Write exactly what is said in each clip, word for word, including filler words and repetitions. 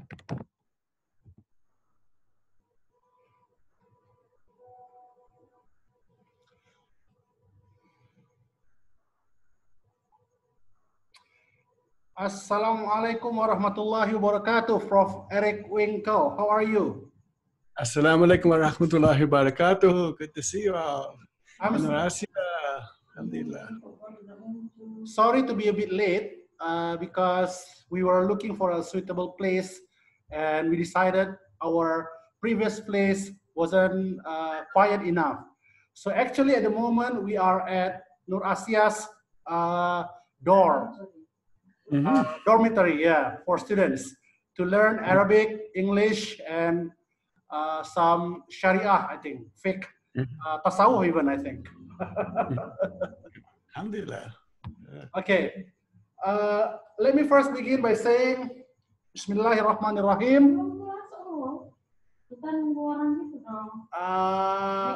Assalamualaikum warahmatullahi wabarakatuh, Professor Eric Winkle. How are you? Assalamualaikum warahmatullahi wabarakatuh. Good to see you all. I'm Indonesia. Alhamdulillah. sorry to be a bit late uh, because we were looking for a suitable place and we decided our previous place wasn't uh, quiet enough. So actually at the moment we are at Nur Asia's uh, dorm. Mm-hmm. Uh, dormitory, yeah, for students to learn Arabic, English, and uh, some Sharia, I think, fiqh, uh, tasawwuf even, I think. Alhamdulillah. Okay, uh, let me first begin by saying Bismillahirrahmanirrahim. Uh,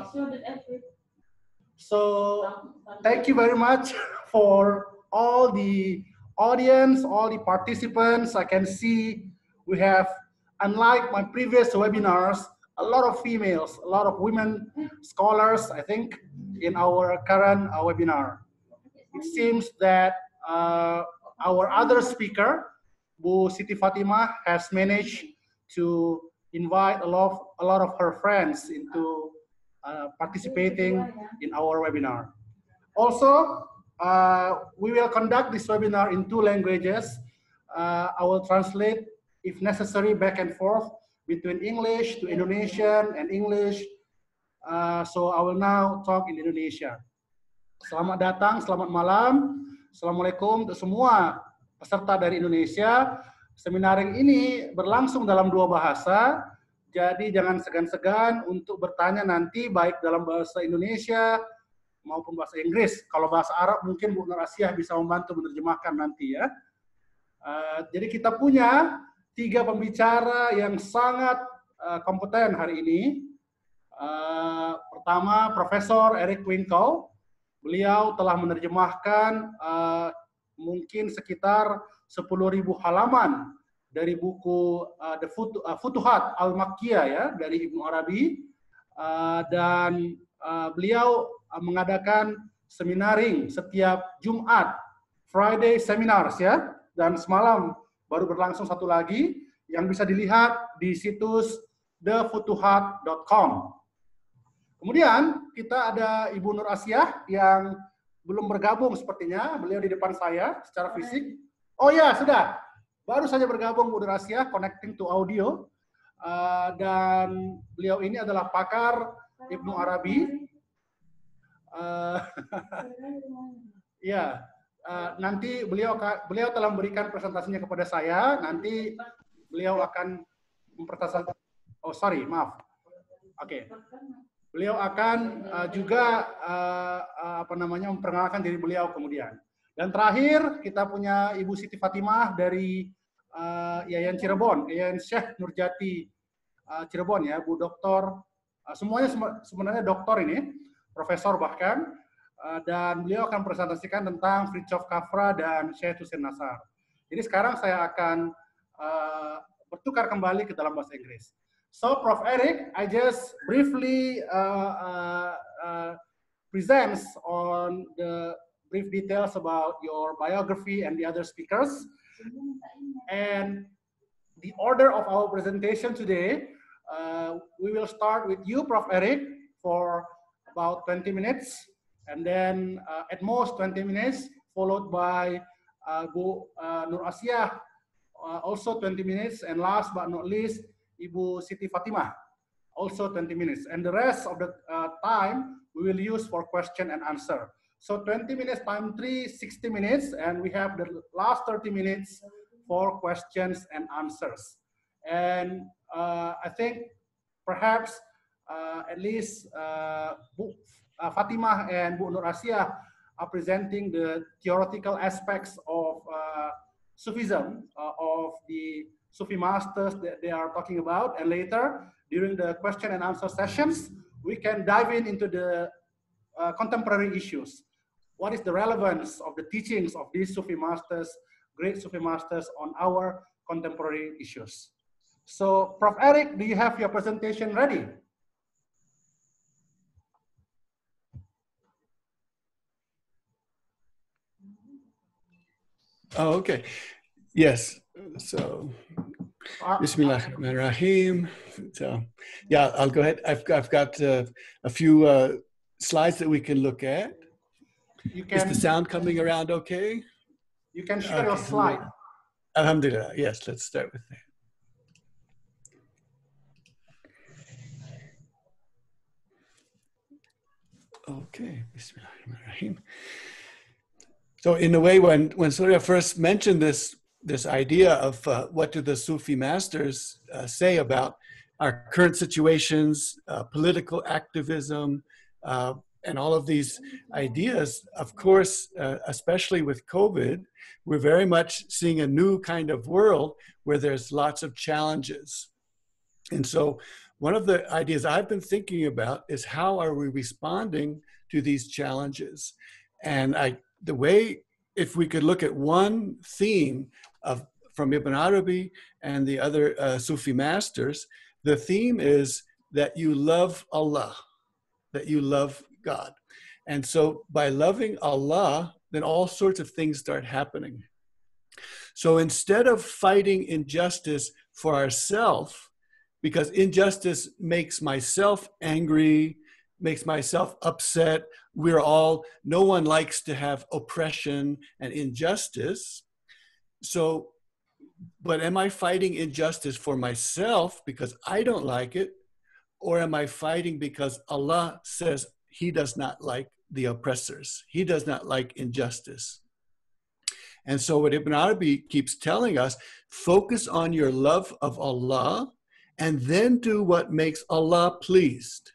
so, thank you very much for all the audience, all the participants. I can see we have, unlike my previous webinars, a lot of females, a lot of women scholars, I think, in our current uh, webinar. It seems that uh, our other speaker, Bu Siti Fatimah, has managed to invite a lot of, a lot of her friends into uh, participating in our webinar. Also, Uh, we will conduct this webinar in two languages. Uh, I will translate, if necessary, back and forth between English to Indonesian and English. Uh, so I will now talk in Indonesia. Selamat datang, selamat malam. Assalamualaikum untuk semua peserta dari Indonesia. Seminaring ini berlangsung dalam dua bahasa. Jadi jangan segan-segan untuk bertanya nanti baik dalam bahasa Indonesia maupun bahasa Inggris. Kalau bahasa Arab mungkin Bu Nur Asiah bisa membantu menerjemahkan nanti ya. Uh, jadi kita punya tiga pembicara yang sangat uh, kompeten hari ini. Uh, pertama, Profesor Eric Winkle. Beliau telah menerjemahkan uh, mungkin sekitar sepuluh ribu halaman dari buku uh, The Futu, uh, Futuhat Al-Makkiyah ya, dari Ibnu Arabi. Uh, dan uh, beliau mengadakan seminaring setiap Jumat, Friday seminars ya, dan semalam baru berlangsung satu lagi yang bisa dilihat di situs the futuhat dot com. Kemudian kita ada Ibu Nur Asiah yang belum bergabung sepertinya, beliau di depan saya secara fisik. Oh ya, sudah. Baru saja bergabung Bu Nur Asiah, connecting to audio. Uh, dan beliau ini adalah pakar Ibnu Arabi. Uh, ya, uh, nanti beliau beliau telah memberikan presentasinya kepada saya. Nanti beliau akan mempresentasikan. Oh sorry, maaf. Oke, okay. Beliau akan uh, juga uh, uh, apa namanya memperkenalkan diri beliau kemudian. Dan terakhir kita punya Ibu Siti Fatimah dari uh, Yayan Cirebon, Yayan Syekh Nurjati uh, Cirebon ya, Bu Doktor. Uh, semuanya sebenarnya doktor ini. Profesor bahkan, uh, dan beliau akan presentasikan tentang Fritjof Capra dan Syekh Hussein Nasar. Jadi sekarang saya akan uh, bertukar kembali ke dalam bahasa Inggris. So, Prof Eric, I just briefly uh, uh, uh, presents on the brief details about your biography and the other speakers. And the order of our presentation today, uh, we will start with you, Prof Eric, for about twenty minutes, and then uh, at most twenty minutes, followed by uh, Bu uh, Nur Asiah, uh, also twenty minutes, and last but not least, Ibu Siti Fatimah, also twenty minutes. And the rest of the uh, time, we will use for question and answer. So twenty minutes time three, sixty minutes, and we have the last thirty minutes for questions and answers. And uh, I think perhaps Uh, at least uh, Bu uh, Fatimah and Bu Nur Asiah are presenting the theoretical aspects of uh, Sufism, uh, of the Sufi masters that they are talking about. And later, during the question and answer sessions, we can dive in into the uh, contemporary issues. What is the relevance of the teachings of these Sufi masters, great Sufi masters, on our contemporary issues? So, Professor Eric, do you have your presentation ready? Oh, okay. Yes. So, Bismillahirrahmanirrahim. So, yeah, I'll go ahead. I've, I've got uh, a few uh, slides that we can look at. You can, Is the sound coming around okay? You can share okay. your slide. Alhamdulillah. Yes, let's start with that. Okay. Bismillahirrahmanirrahim. So in a way, when, when Surya first mentioned this, this idea of uh, what do the Sufi masters uh, say about our current situations, uh, political activism, uh, and all of these ideas, of course, uh, especially with COVID, we're very much seeing a new kind of world where there's lots of challenges. And so one of the ideas I've been thinking about is how are we responding to these challenges? And I, the way, if we could look at one theme of from Ibn Arabi and the other uh, Sufi masters, the theme is that you love Allah, that you love God. And so by loving Allah, then all sorts of things start happening. So instead of fighting injustice for ourselves, because injustice makes myself angry, makes myself upset, we're all, no one likes to have oppression and injustice. So, but am I fighting injustice for myself because I don't like it? Or am I fighting because Allah says He does not like the oppressors? He does not like injustice. And so what Ibn Arabi keeps telling us, focus on your love of Allah and then do what makes Allah pleased.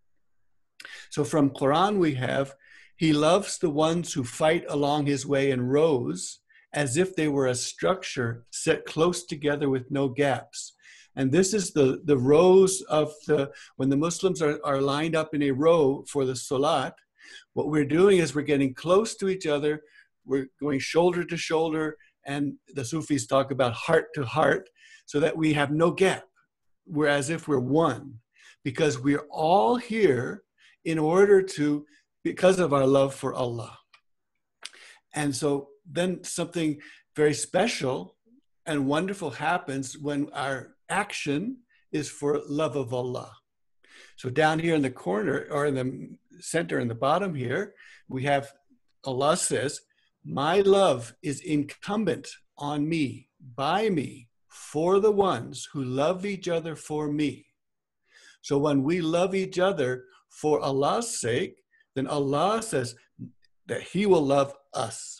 So from Quran we have, He loves the ones who fight along His way in rows as if they were a structure set close together with no gaps. And this is the, the rows of the, when the Muslims are, are lined up in a row for the Salat, what we're doing is we're getting close to each other, we're going shoulder to shoulder, and the Sufis talk about heart to heart, so that we have no gap. We're as if we're one, because we're all here in order to, because of our love for Allah. And so then something very special and wonderful happens when our action is for love of Allah. So down here in the corner, or in the center in the bottom here, we have, Allah says, my love is incumbent on me, by me, for the ones who love each other for me. So when we love each other for Allah's sake, then Allah says that He will love us.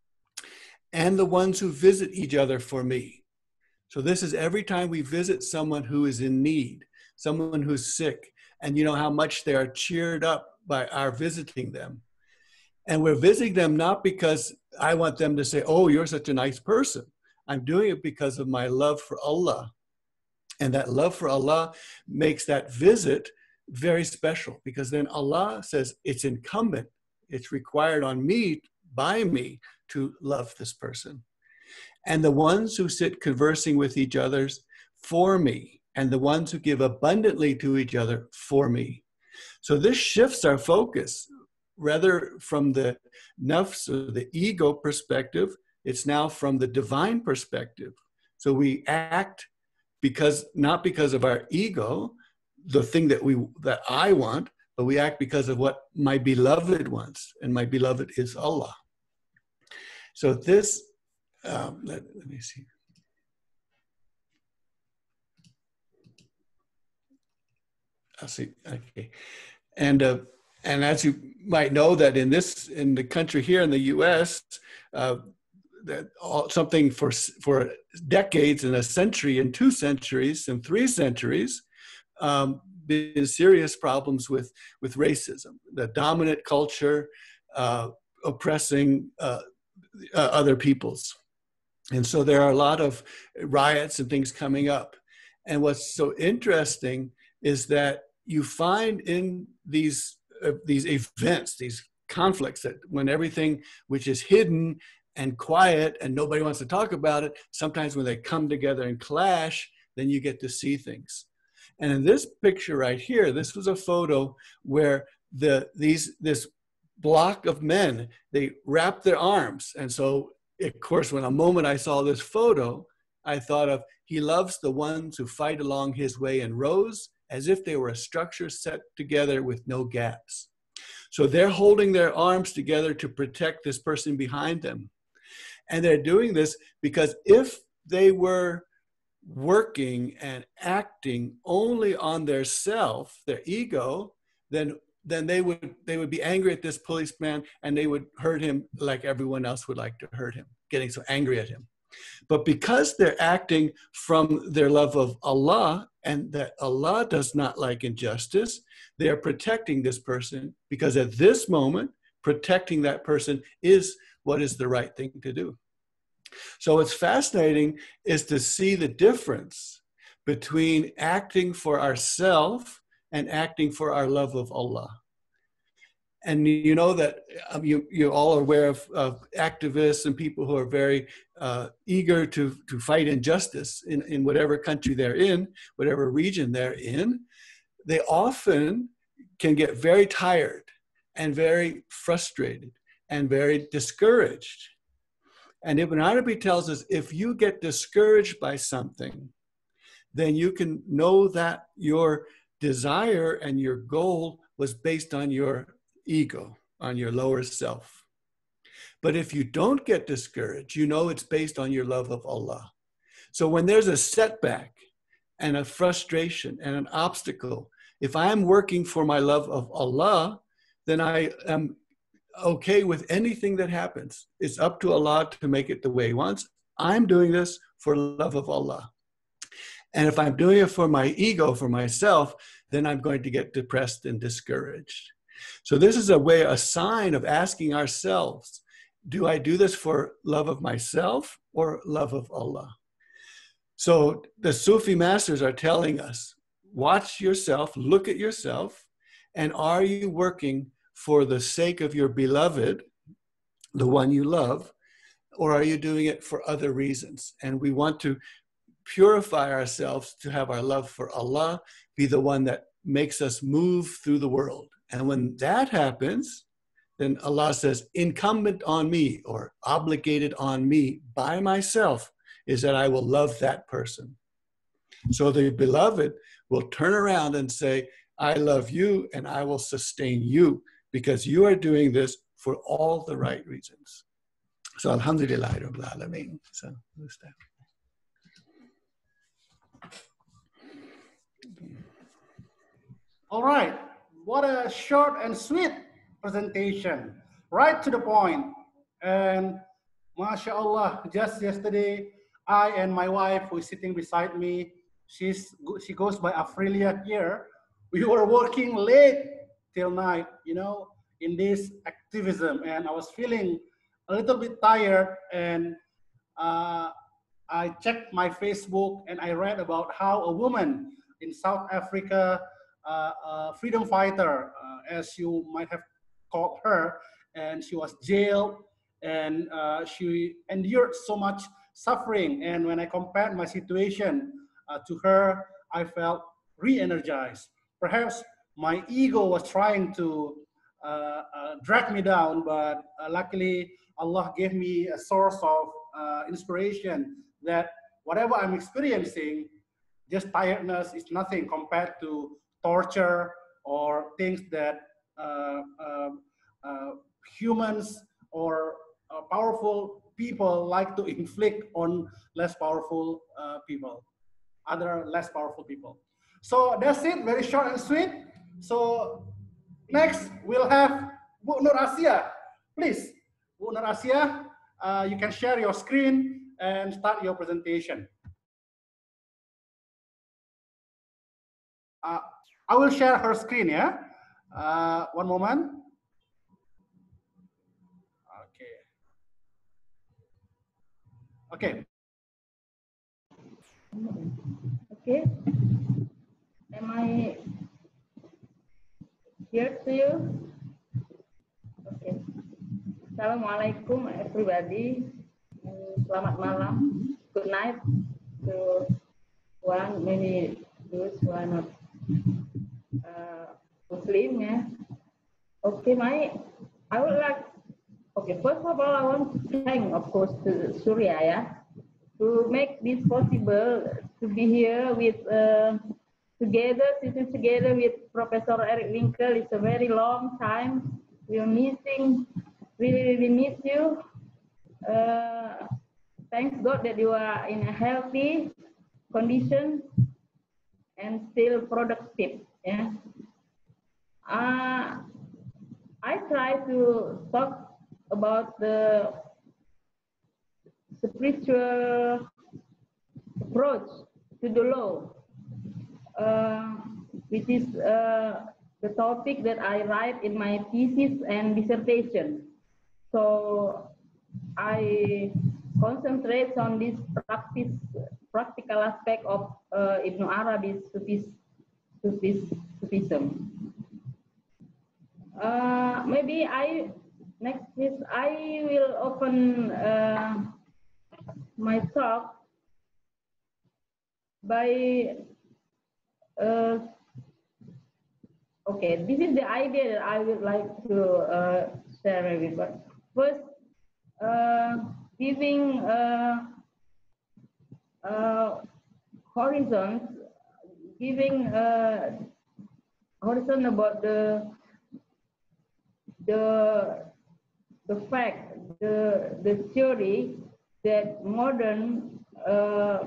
And the ones who visit each other for me. So this is every time we visit someone who is in need, someone who's sick, and you know how much they are cheered up by our visiting them. And we're visiting them not because I want them to say, oh, you're such a nice person. I'm doing it because of my love for Allah. And that love for Allah makes that visit very special, because then Allah says it's incumbent, it's required on me, by me, to love this person. And the ones who sit conversing with each other for me, and the ones who give abundantly to each other for me. So this shifts our focus, rather from the nafs or the ego perspective, it's now from the divine perspective. So we act because, not because of our ego, the thing that we, that I want, but we act because of what my beloved wants, and my beloved is Allah. So this, um, let, let me see. I'll see, okay. And, uh, and as you might know, that in this, in the country here in the U S, uh, that all, something for, for decades and a century and two centuries and three centuries, um, been serious problems with, with racism, the dominant culture uh, oppressing uh, uh, other peoples. And so there are a lot of riots and things coming up. And what's so interesting is that you find in these, uh, these events, these conflicts, that when everything which is hidden and quiet and nobody wants to talk about it, sometimes when they come together and clash, then you get to see things. And in this picture right here, this was a photo where the these this block of men, they wrapped their arms. And so, of course, when a moment I saw this photo, I thought of, he loves the ones who fight along his way in rows as if they were a structure set together with no gaps. So they're holding their arms together to protect this person behind them. And they're doing this because if they were working and acting only on their self, their ego, then then they would they would be angry at this policeman and they would hurt him like everyone else would like to hurt him, getting so angry at him. But because they're acting from their love of Allah, and that Allah does not like injustice, they are protecting this person, because at this moment, protecting that person is what is the right thing to do. So what's fascinating is to see the difference between acting for ourselves and acting for our love of Allah. And you know that um, you, you're all aware of, of activists and people who are very uh, eager to, to fight injustice in, in whatever country they're in, whatever region they're in. They often can get very tired and very frustrated and very discouraged. And Ibn Arabi tells us, if you get discouraged by something, then you can know that your desire and your goal was based on your ego, on your lower self. But if you don't get discouraged, you know it's based on your love of Allah. So when there's a setback and a frustration and an obstacle, if I'm working for my love of Allah, then I am okay with anything that happens. It's up to Allah to make it the way He wants. I'm doing this for love of Allah. And if I'm doing it for my ego, for myself, then I'm going to get depressed and discouraged. So this is a way, a sign of asking ourselves, do I do this for love of myself or love of Allah? So the Sufi masters are telling us, watch yourself, look at yourself, and are you working for the sake of your beloved, the one you love, or are you doing it for other reasons? And we want to purify ourselves to have our love for Allah be the one that makes us move through the world. And when that happens, then Allah says, incumbent on me or obligated on me by myself is that I will love that person. So the beloved will turn around and say, I love you and I will sustain you because you are doing this for all the right reasons. So Alhamdulillah Rabbil Alameen. So who's that? All right, what a short and sweet presentation, right to the point. And mashallah, just yesterday, I and my wife, who is sitting beside me, she's she goes by Afrilia here. We were working late till night, you know, in this activism, and I was feeling a little bit tired. And uh, I checked my Facebook and I read about how a woman in South Africa, uh, a freedom fighter, uh, as you might have called her, and she was jailed, and uh, she endured so much suffering. And when I compared my situation uh, to her, I felt re-energized. Perhaps my ego was trying to uh, uh, drag me down, but uh, luckily Allah gave me a source of uh, inspiration that whatever I'm experiencing, just tiredness is nothing compared to torture or things that uh, uh, uh, humans or uh, powerful people like to inflict on less powerful uh, people, other less powerful people. So that's it, very short and sweet. So next we'll have Bu Nur Asia. Please, Bu Nur Asia, uh, you can share your screen and start your presentation. Uh, I will share her screen, yeah? Uh, one moment. Okay. Okay. Am I here to you? Okay. Assalamualaikum everybody. Selamat malam. Good night to one, maybe those who are not uh, Muslim, yeah. Okay, my, I would like, okay, first of all, I want to thank, of course, to Surya, yeah, to make this possible to be here with, uh, together, sitting together with Professor Eric Winkle. It's a very long time. We are missing, really, really miss you. Uh, thanks God that you are in a healthy condition and still productive. Yeah. Uh, I try to talk about the spiritual approach to the law, uh, which is uh, the topic that I write in my thesis and dissertation. So I concentrate on this practice, practical aspect of uh, Ibn Arabi's Sufis, Sufis, Sufism. Uh, maybe I next is I will open uh, my talk by uh, okay. This is the idea that I would like to uh, share with you. But first, uh, giving uh, uh, horizons, giving uh, horizon about the the the fact, the the theory that modern uh,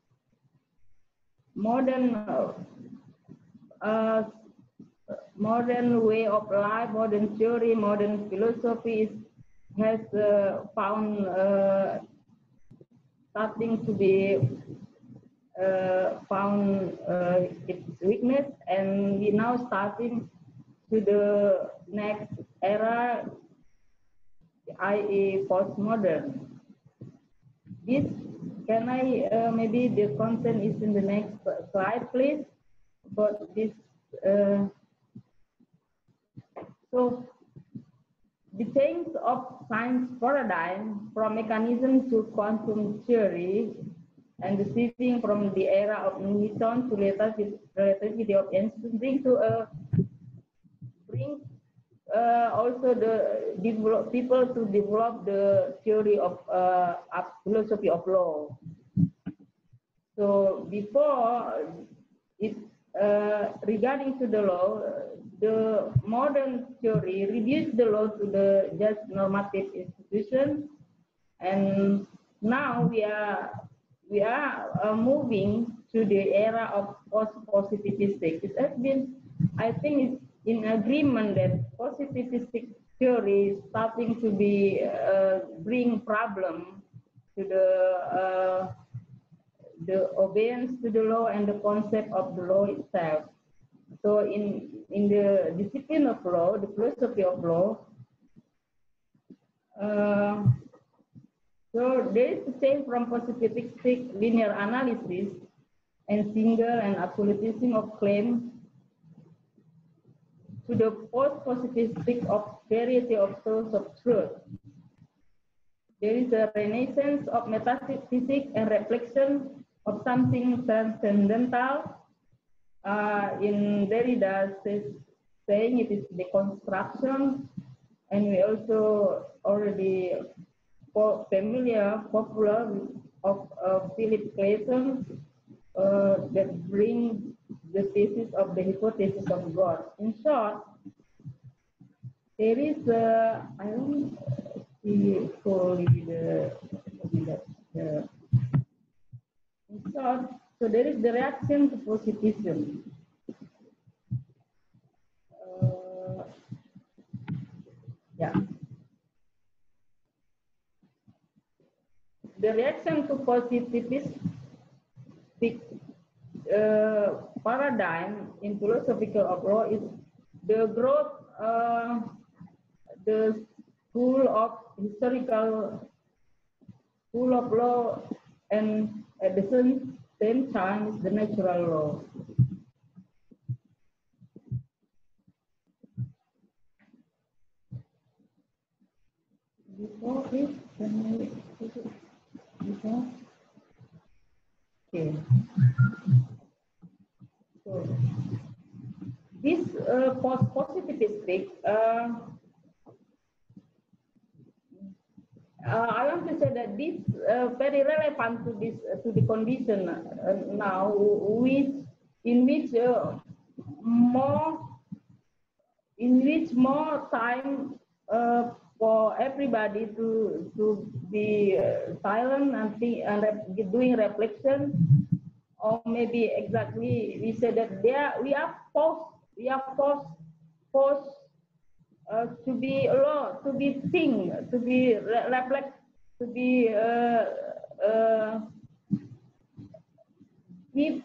modern uh, uh, modern way of life, modern theory, modern philosophy is, has uh, found uh, starting to be uh, found uh, its weakness, and we now starting to the next era, that is postmodern. This, can I, uh, maybe the content is in the next slide, please, about this. Uh, so, the change of science paradigm from mechanism to quantum theory, and the shifting from the era of Newton to relativity of Einstein bring to a bring uh, also the develop, people to develop the theory of uh, philosophy of law. So before it, uh, regarding to the law, the modern theory reduced the law to the just normative institution, and now we are we are uh, moving to the era of post-positivistic. It has been, I think, it's in agreement that positivistic theory is starting to be uh, bring problem to the uh, the obedience to the law and the concept of the law itself. So in, in the discipline of law, the philosophy of law, uh, so there is a change from positivistic linear analysis and single and absolutism of claim to the post-positivistic of variety of source of truth. There is a renaissance of metaphysics and reflection of something transcendental. Uh, in Derrida says, saying it is deconstruction, and we also already familiar, popular of uh, Philip Clayton uh, that bring the thesis of the hypothesis of God. In short, there is a, I don't see fully the, the, in short, so there is the reaction to positivism. Uh, yeah. The reaction to positivistic uh, paradigm in philosophical of law is the growth, uh, the school of historical school of law, and at the same, same time is the natural law. Before this, can I before? Okay. So, this uh, positivistic, uh, uh, I want to say that this uh, very relevant to this uh, to the condition uh, now, which in which uh, more in which more time uh, for everybody to to be uh, silent and think and re doing reflection, or maybe exactly we said that there we are forced we are forced forced uh, to be alone, to be think, to be re reflect, to be uh, uh, give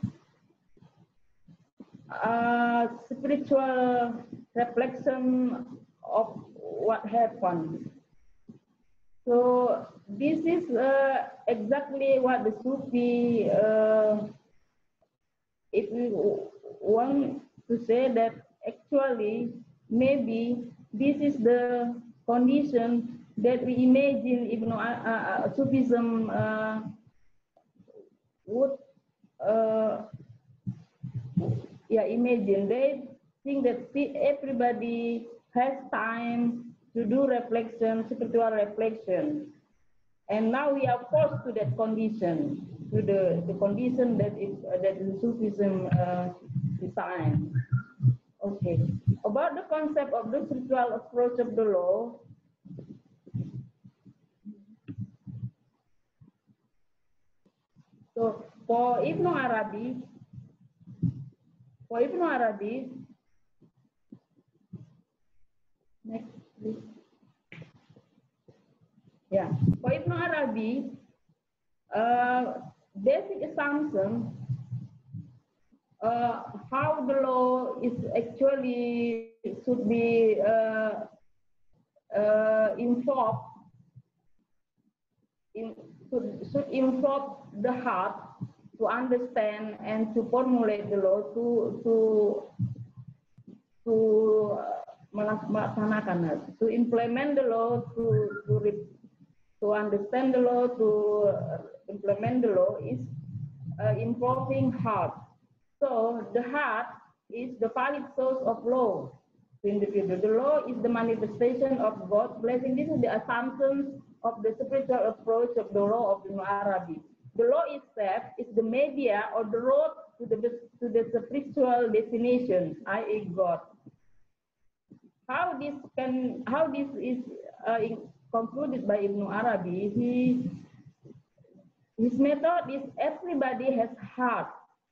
uh, spiritual reflection of what happened. So this is uh, exactly what the Sufi, uh, if we want to say that actually maybe this is the condition that we imagine Ibn uh, uh, Sufism uh, would uh, yeah, imagine. They think that everybody has time to do reflection, spiritual reflection. And now we are forced to that condition, to the, the condition that is uh, that the Sufism uh, designed. Okay. About the concept of the spiritual approach of the law, so for Ibn Arabi, for Ibn Arabi, next please. Yeah, for Ibn Arabi, uh, basic assumption uh, how the law is actually should be uh, uh, involved in should, should involve the heart to understand and to formulate the law to to to melaksanakan, to implement the law, to to to understand the law, to implement the law is uh, involving heart. So the heart is the valid source of law to individual. The law is the manifestation of God's blessing. This is the assumption of the spiritual approach of the law of Ibn Arabi. The law itself is the media or the road to the to the spiritual destination, that is God. How this can how this is uh, in, concluded by Ibn Arabi, he, his method is everybody has heart.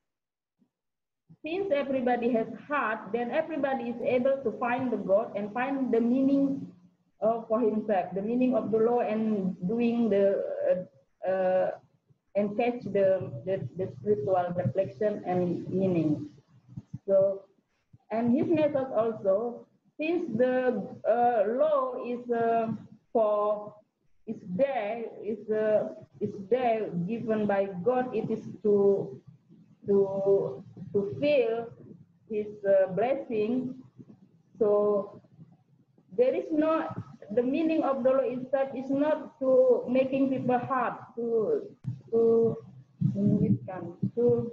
Since everybody has heart, then everybody is able to find the God and find the meaning uh, for himself, the meaning of the law, and doing the uh, uh, and catch the, the, the spiritual reflection and meaning. So, and his method also, since the uh, law is uh, for is there is uh, is there given by God, it is to to to feel his uh, blessing. So there is no, the meaning of the law itself is not to making people hard to to to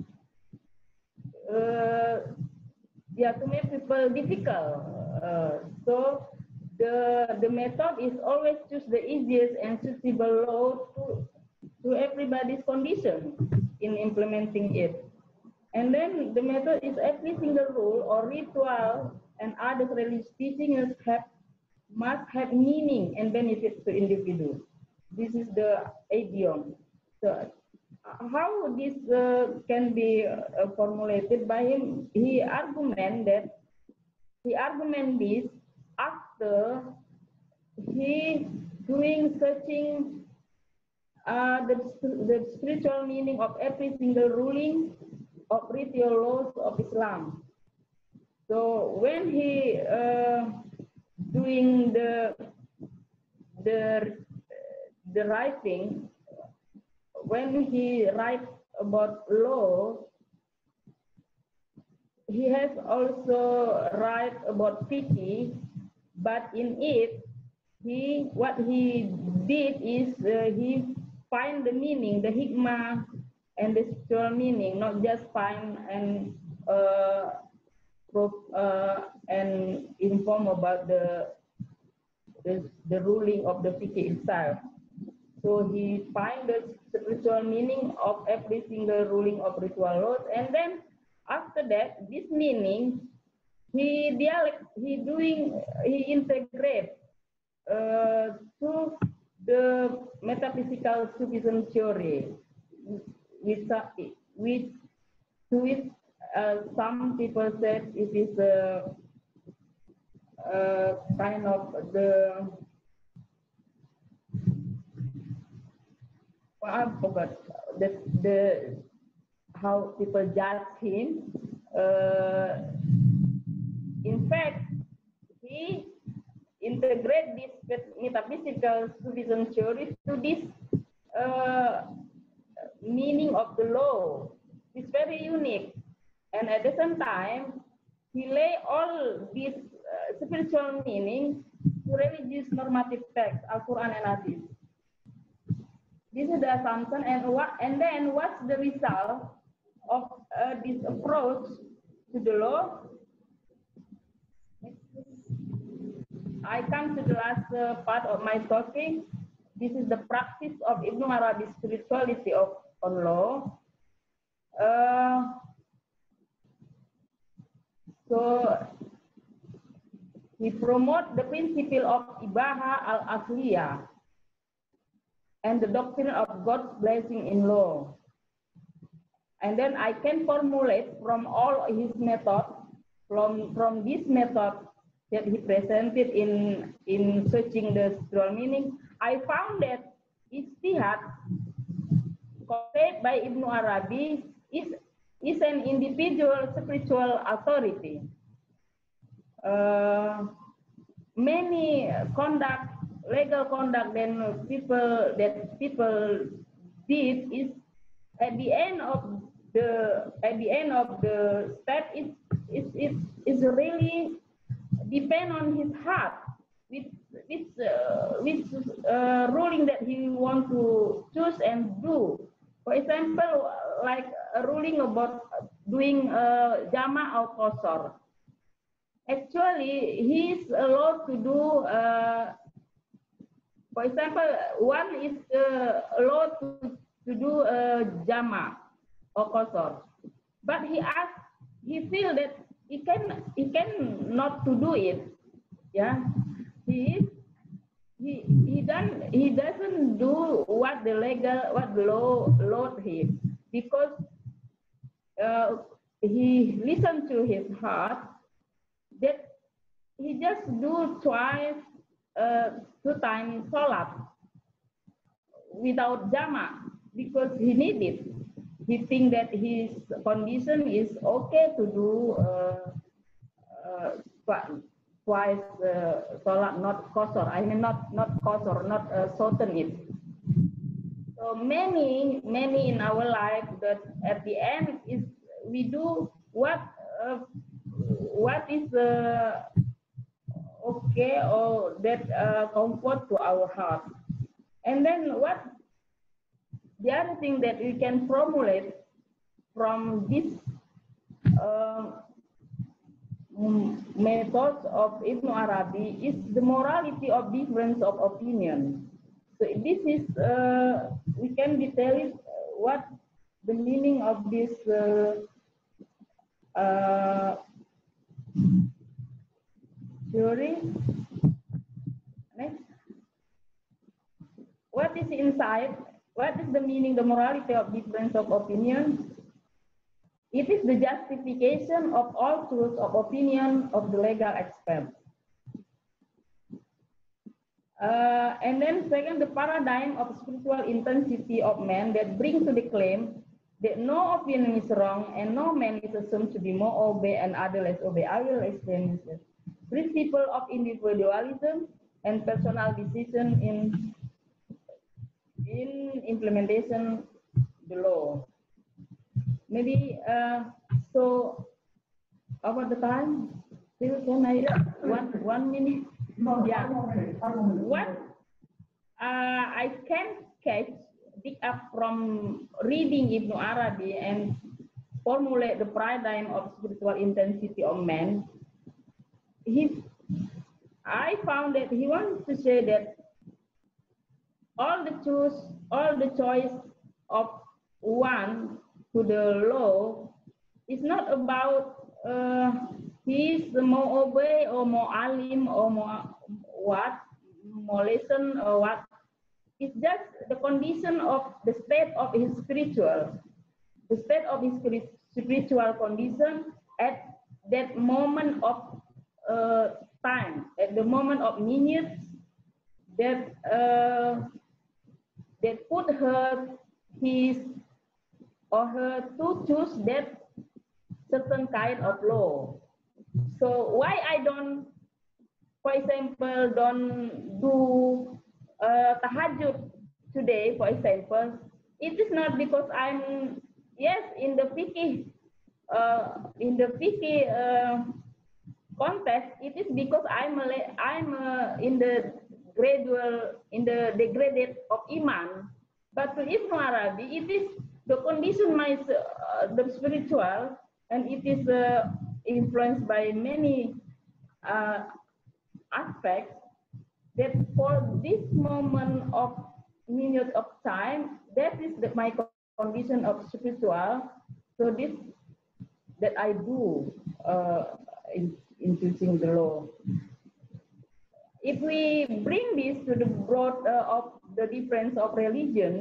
uh, yeah, to make people difficult. Uh, so the the method is always choose the easiest and suitable law to to everybody's condition in implementing it. And then the method is every single rule or ritual and other religious teachings have must have meaning and benefit to individual. This is the idiom. So how this uh, can be uh, formulated by him? He argument that he argument this after he doing searching uh, the, the spiritual meaning of every single ruling of ritual laws of Islam. So when he uh, doing the the the writing, when he writes about law, he has also write about fiqh, but in it, he what he did is uh, he find the meaning, the hikmah, and the spiritual meaning, not just find and uh, uh, and inform about the, the the ruling of the fikih itself. So he find the spiritual meaning of every single ruling of ritual laws, and then after that, this meaning he dialect, he doing, he integrate uh, to the metaphysical Sufism theory, which, which to which uh, some people said it is a, a kind of the, well, I forgot the, the how people judge him. Uh, in fact, he integrate this metaphysical Sufism theory to this uh, meaning of the law. It's very unique, and at the same time, he lay all these uh, spiritual meaning to religious normative text, Al-Quran and Hadith. This is the assumption, and what, and then what's the result of uh, this approach to the law? I come to the last uh, part of my talking. This is the practice of Ibn Arabi's spirituality of on law. Uh, so he promotes the principle of Ibaha al-Asliyah and the doctrine of God's blessing in law. And then I can formulate from all his methods, from, from this method that he presented in, in searching the spiritual meaning, I found that ijtihad conceived by Ibn Arabi is, is an individual spiritual authority. Uh, many conduct, legal conduct then people that people did is at the end of the at the end of the step it it it is really depend on his heart, which which uh, which uh, ruling that he want to choose and do. For example, like a ruling about doing uh, jama or qasar. Actually, he is allowed to do. Uh, for example, one is uh, allowed to, to do uh, jama or qasar, but he asked, he feel that he can he can not to do it. Yeah, he is he he done he doesn't do what the legal what the law allowed him, because uh, he listened to his heart that he just do twice uh, two times salat without jama because he need it. He think that his condition is okay to do uh, uh, twice uh, salat, not qasar. I mean, not not qasar, not uh, shorten it. So many many in our life that at the end is we do what uh, what is uh, okay or that uh, comfort to our heart, and then what. The other thing that we can formulate from this uh, methods of Ibn Arabi is the morality of difference of opinion. So this is, uh, we can detail it, what the meaning of this uh, uh, theory. Next. What is inside? What is the meaning, the morality of difference of opinion? It is the justification of all truths of opinion of the legal experts. Uh, and then second, the paradigm of spiritual intensity of man that brings to the claim that no opinion is wrong and no man is assumed to be more obey and other less obey. I will explain this. Principle of individualism and personal decision in in implementation the law. Maybe uh, so over the time, still can I one one minute? Yeah. What uh, I can catch big pick up from reading Ibn Arabi and formulate the paradigm of spiritual intensity of man, he, I found that he wants to say that all the choose, all the choice of one to the law is not about uh, he is more obey or more alim or more what, more listen or what. It's just the condition of the state of his spiritual, the state of his spiritual condition at that moment of uh, time, at the moment of minutes that uh, that put her his or her to choose that certain kind of law. So why I don't, for example, don't do uh, tahajjud today, for example, it is not because I'm, yes, in the fiqh, uh, in the fiqh uh, context, it is because I'm, a, I'm uh, in the gradual, in the degraded of iman. But to Ibn Arabi, it is the condition my uh, the spiritual, and it is uh, influenced by many uh, aspects, that for this moment of minute of time, that is the, my condition of spiritual. So this that I do uh, in, in choosing the law. If we bring this to the broad uh, of the difference of religions,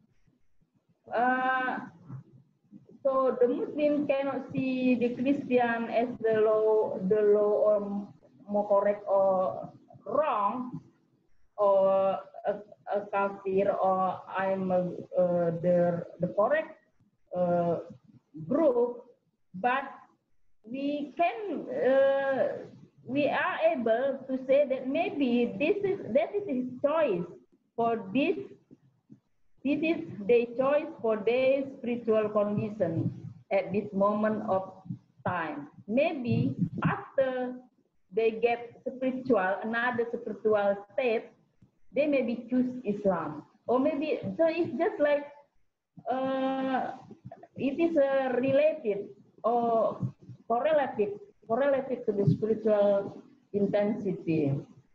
uh, so the Muslim cannot see the Christian as the law, the law or more correct or wrong, or a, a kafir, or I'm a, uh, the the correct uh, group, but we can uh, we are able to say that maybe this is that is his choice for this. This is their choice for their spiritual condition at this moment of time. Maybe after they get spiritual, another spiritual state, they maybe choose Islam. Or maybe, so it's just like, uh, it is uh, related or correlative, correlative to the spiritual intensity.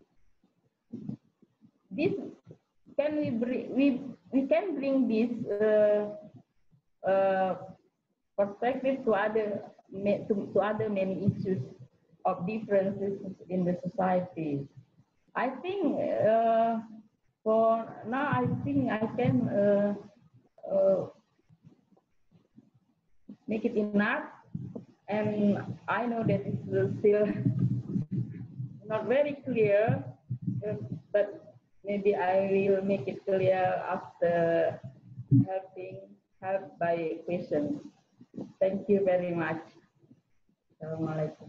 This, can we bring, we, we can bring this uh, uh, perspective to other, to, to other many issues of differences in the society. I think uh, for now, I think I can uh, uh, make it enough, and I know that it's still not very clear, uh, but maybe I will make it clear after helping help by questions. Thank you very much. Assalamualaikum.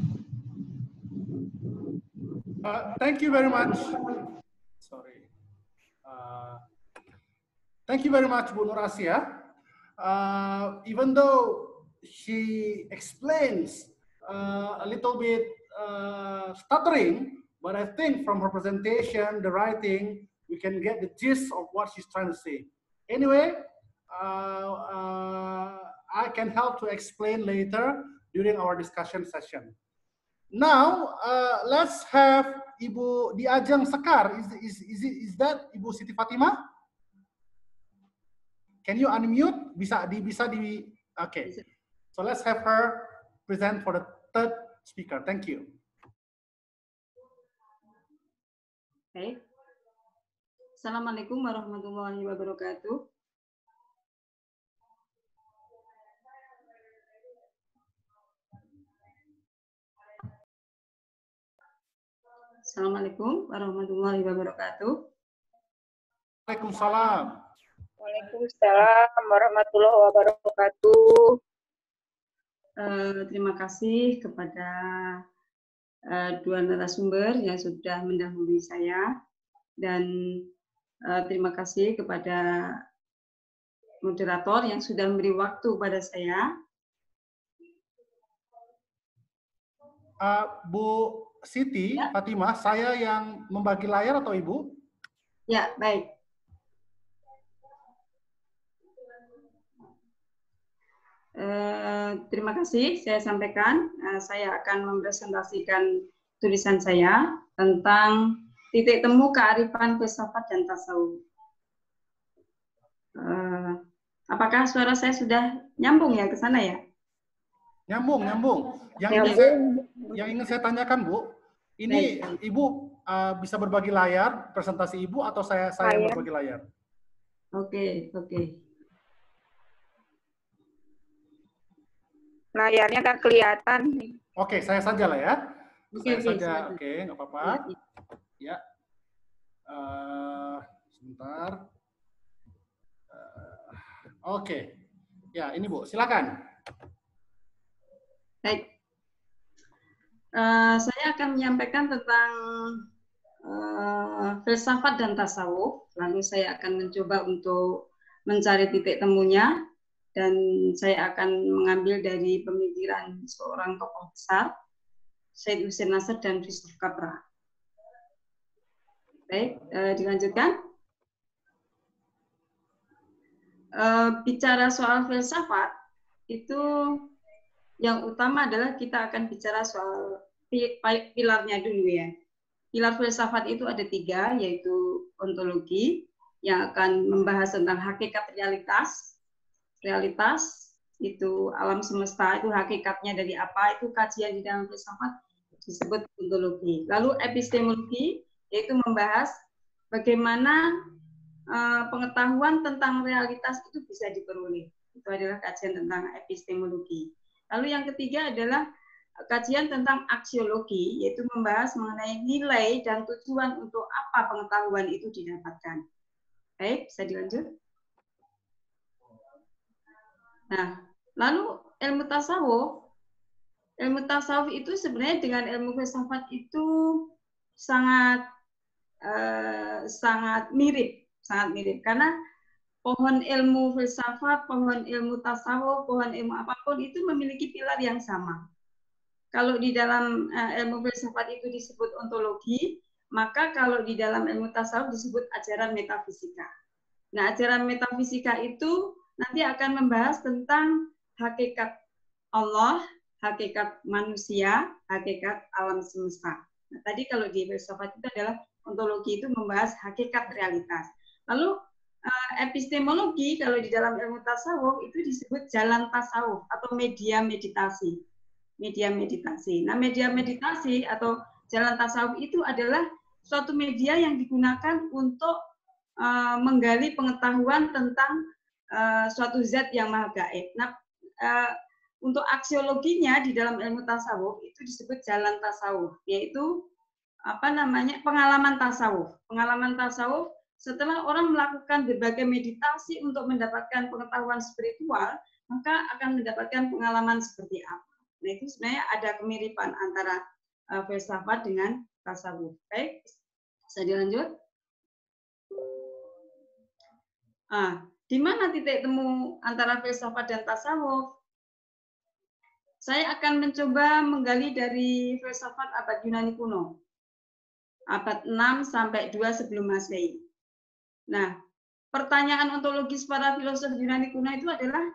Uh, thank you very much. Sorry. Uh, thank you very much, Bu Nur Asia. Uh, even though she explains uh, a little bit uh, stuttering, but I think from her presentation, the writing, we can get the gist of what she's trying to say. Anyway, uh, uh, I can help to explain later during our discussion session. Now, uh, let's have Ibu Diajeng Sekar. Is, is, is, it, is that Ibu Siti Fatimah? Can you unmute? Bisa di, bisa di, okay. So let's have her present for the third speaker. Thank you. Okay. Assalamualaikum warahmatullahi wabarakatuh. Assalamualaikum warahmatullahi wabarakatuh. Waalaikumsalam. Waalaikumsalam warahmatullahi wabarakatuh. Uh, terima kasih kepada uh, dua narasumber yang sudah mendahului saya, dan uh, terima kasih kepada moderator yang sudah memberi waktu pada saya. Uh, Bu Siti ya. Fatimah, saya yang membagi layar atau Ibu? Ya, baik. Eh, terima kasih, saya sampaikan. Eh, saya akan mempresentasikan tulisan saya tentang titik temu kearifan filsafat dan tasawuf. Eh, apakah suara saya sudah nyambung ya ke sana ya? Nyambung, nyambung. Yang ingin Nyambung. saya, yang ingin saya tanyakan, Bu, ini Baik. Ibu uh, bisa berbagi layar presentasi Ibu atau saya saya yang Saya. berbagi layar? Oke, oke. Layarnya nggak kelihatan. Oke, saya saja lah ya. Oke, Saya oke, saja, silakan. oke, nggak apa-apa. Ya, ya. Ya, Uh, sebentar. Uh, Oke, ya ini Bu, silakan. Baik. Uh, saya akan menyampaikan tentang uh, filsafat dan tasawuf. Lalu saya akan mencoba untuk mencari titik temunya, dan saya akan mengambil dari pemikiran seorang tokoh besar, Syed Hussein Nasr dan Christoph Capra. Baik, uh, dilanjutkan. Uh, bicara soal filsafat, itu yang utama adalah kita akan bicara soal pilarnya dulu ya. Pilar filsafat itu ada tiga, yaitu ontologi, yang akan membahas tentang hakikat realitas. Realitas itu alam semesta, itu hakikatnya dari apa, itu kajian di dalam filsafat disebut ontologi. Lalu epistemologi, yaitu membahas bagaimana uh, pengetahuan tentang realitas itu bisa diperoleh. Itu adalah kajian tentang epistemologi. Lalu yang ketiga adalah kajian tentang aksiologi, yaitu membahas mengenai nilai dan tujuan untuk apa pengetahuan itu didapatkan. Baik, bisa dilanjut. Nah, lalu ilmu tasawuf, ilmu tasawuf itu sebenarnya dengan ilmu filsafat itu sangat eh, sangat mirip, sangat mirip karena pohon ilmu filsafat, pohon ilmu tasawuf, pohon ilmu apapun itu memiliki pilar yang sama. Kalau di dalam uh, ilmu filsafat itu disebut ontologi, maka kalau di dalam ilmu tasawuf disebut ajaran metafisika. Nah, ajaran metafisika itu nanti akan membahas tentang hakikat Allah, hakikat manusia, hakikat alam semesta. Nah, tadi kalau di filsafat itu adalah ontologi itu membahas hakikat realitas. Lalu epistemologi kalau di dalam ilmu tasawuf itu disebut jalan tasawuf atau media meditasi. Media meditasi. Nah, media meditasi atau jalan tasawuf itu adalah suatu media yang digunakan untuk uh, menggali pengetahuan tentang uh, suatu zat yang maha gaib. Nah, uh, untuk aksiologinya di dalam ilmu tasawuf itu disebut jalan tasawuf, yaitu apa namanya pengalaman tasawuf. Pengalaman tasawuf setelah orang melakukan berbagai meditasi untuk mendapatkan pengetahuan spiritual, maka akan mendapatkan pengalaman seperti apa. Nah, itu sebenarnya ada kemiripan antara uh, filsafat dengan tasawuf. Baik, bisa dilanjut. Ah, di mana titik temu antara filsafat dan tasawuf? Saya akan mencoba menggali dari filsafat abad Yunani kuno, abad enam sampai dua sebelum Masehi. Nah, pertanyaan ontologis para filosof Yunani kuno itu adalah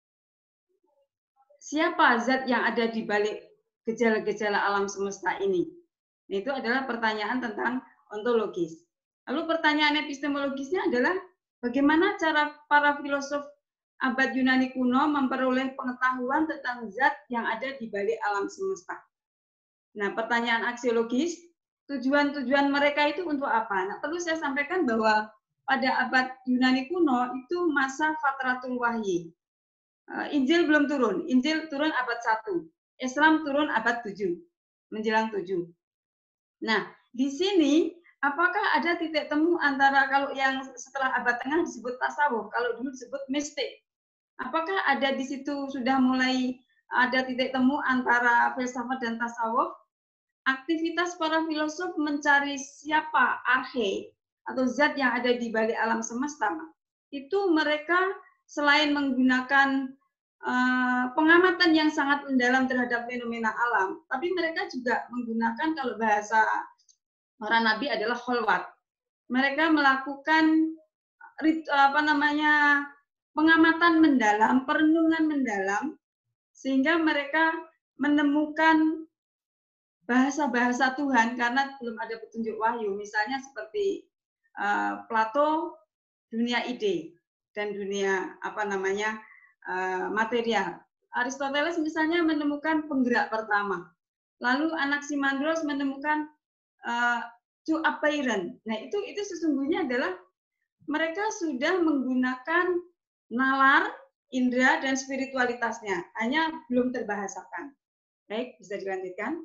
siapa zat yang ada di balik gejala-gejala alam semesta ini? Itu adalah pertanyaan tentang ontologis. Lalu pertanyaan epistemologisnya adalah bagaimana cara para filosof abad Yunani kuno memperoleh pengetahuan tentang zat yang ada di balik alam semesta. Nah, pertanyaan aksiologis, tujuan-tujuan mereka itu untuk apa? Nah, perlu saya sampaikan bahwa pada abad Yunani kuno itu masa Fatratul Wahyi. Injil belum turun, Injil turun abad satu, Islam turun abad tujuh, menjelang tujuh. Nah, di sini apakah ada titik temu antara kalau yang setelah abad tengah disebut tasawuf, kalau dulu disebut mistik? Apakah ada di situ sudah mulai ada titik temu antara filsafat dan tasawuf? Aktivitas para filosof mencari siapa arhe atau zat yang ada di balik alam semesta, itu mereka selain menggunakan uh, pengamatan yang sangat mendalam terhadap fenomena alam, tapi mereka juga menggunakan, kalau bahasa para nabi adalah kholwat. Mereka melakukan apa namanya pengamatan mendalam, perenungan mendalam, sehingga mereka menemukan bahasa-bahasa Tuhan karena belum ada petunjuk wahyu. Misalnya seperti uh, Plato, dunia ide dan dunia apa namanya uh, material. Aristoteles misalnya menemukan penggerak pertama. Lalu Anaximandros menemukan uh, to appearance. Nah itu itu sesungguhnya adalah mereka sudah menggunakan nalar, indera dan spiritualitasnya, hanya belum terbahasakan. Baik, bisa dilanjutkan.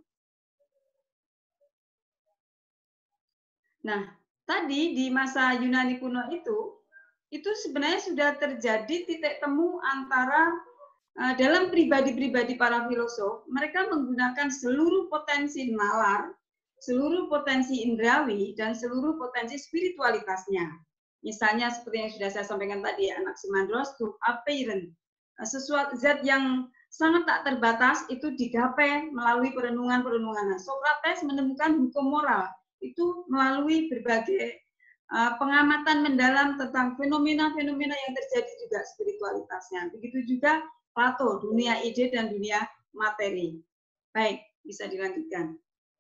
Nah, tadi di masa Yunani kuno itu, itu sebenarnya sudah terjadi titik temu antara uh, dalam pribadi-pribadi para filosof, mereka menggunakan seluruh potensi nalar, seluruh potensi indrawi, dan seluruh potensi spiritualitasnya. Misalnya seperti yang sudah saya sampaikan tadi, Anaximandros, to appearance, sesuatu zat yang sangat tak terbatas itu digapai melalui perenungan-perenungan. Sokrates menemukan hukum moral itu melalui berbagai uh, pengamatan mendalam tentang fenomena-fenomena yang terjadi juga spiritualitasnya. Begitu juga Plato, dunia ide dan dunia materi. Baik, bisa dilanjutkan.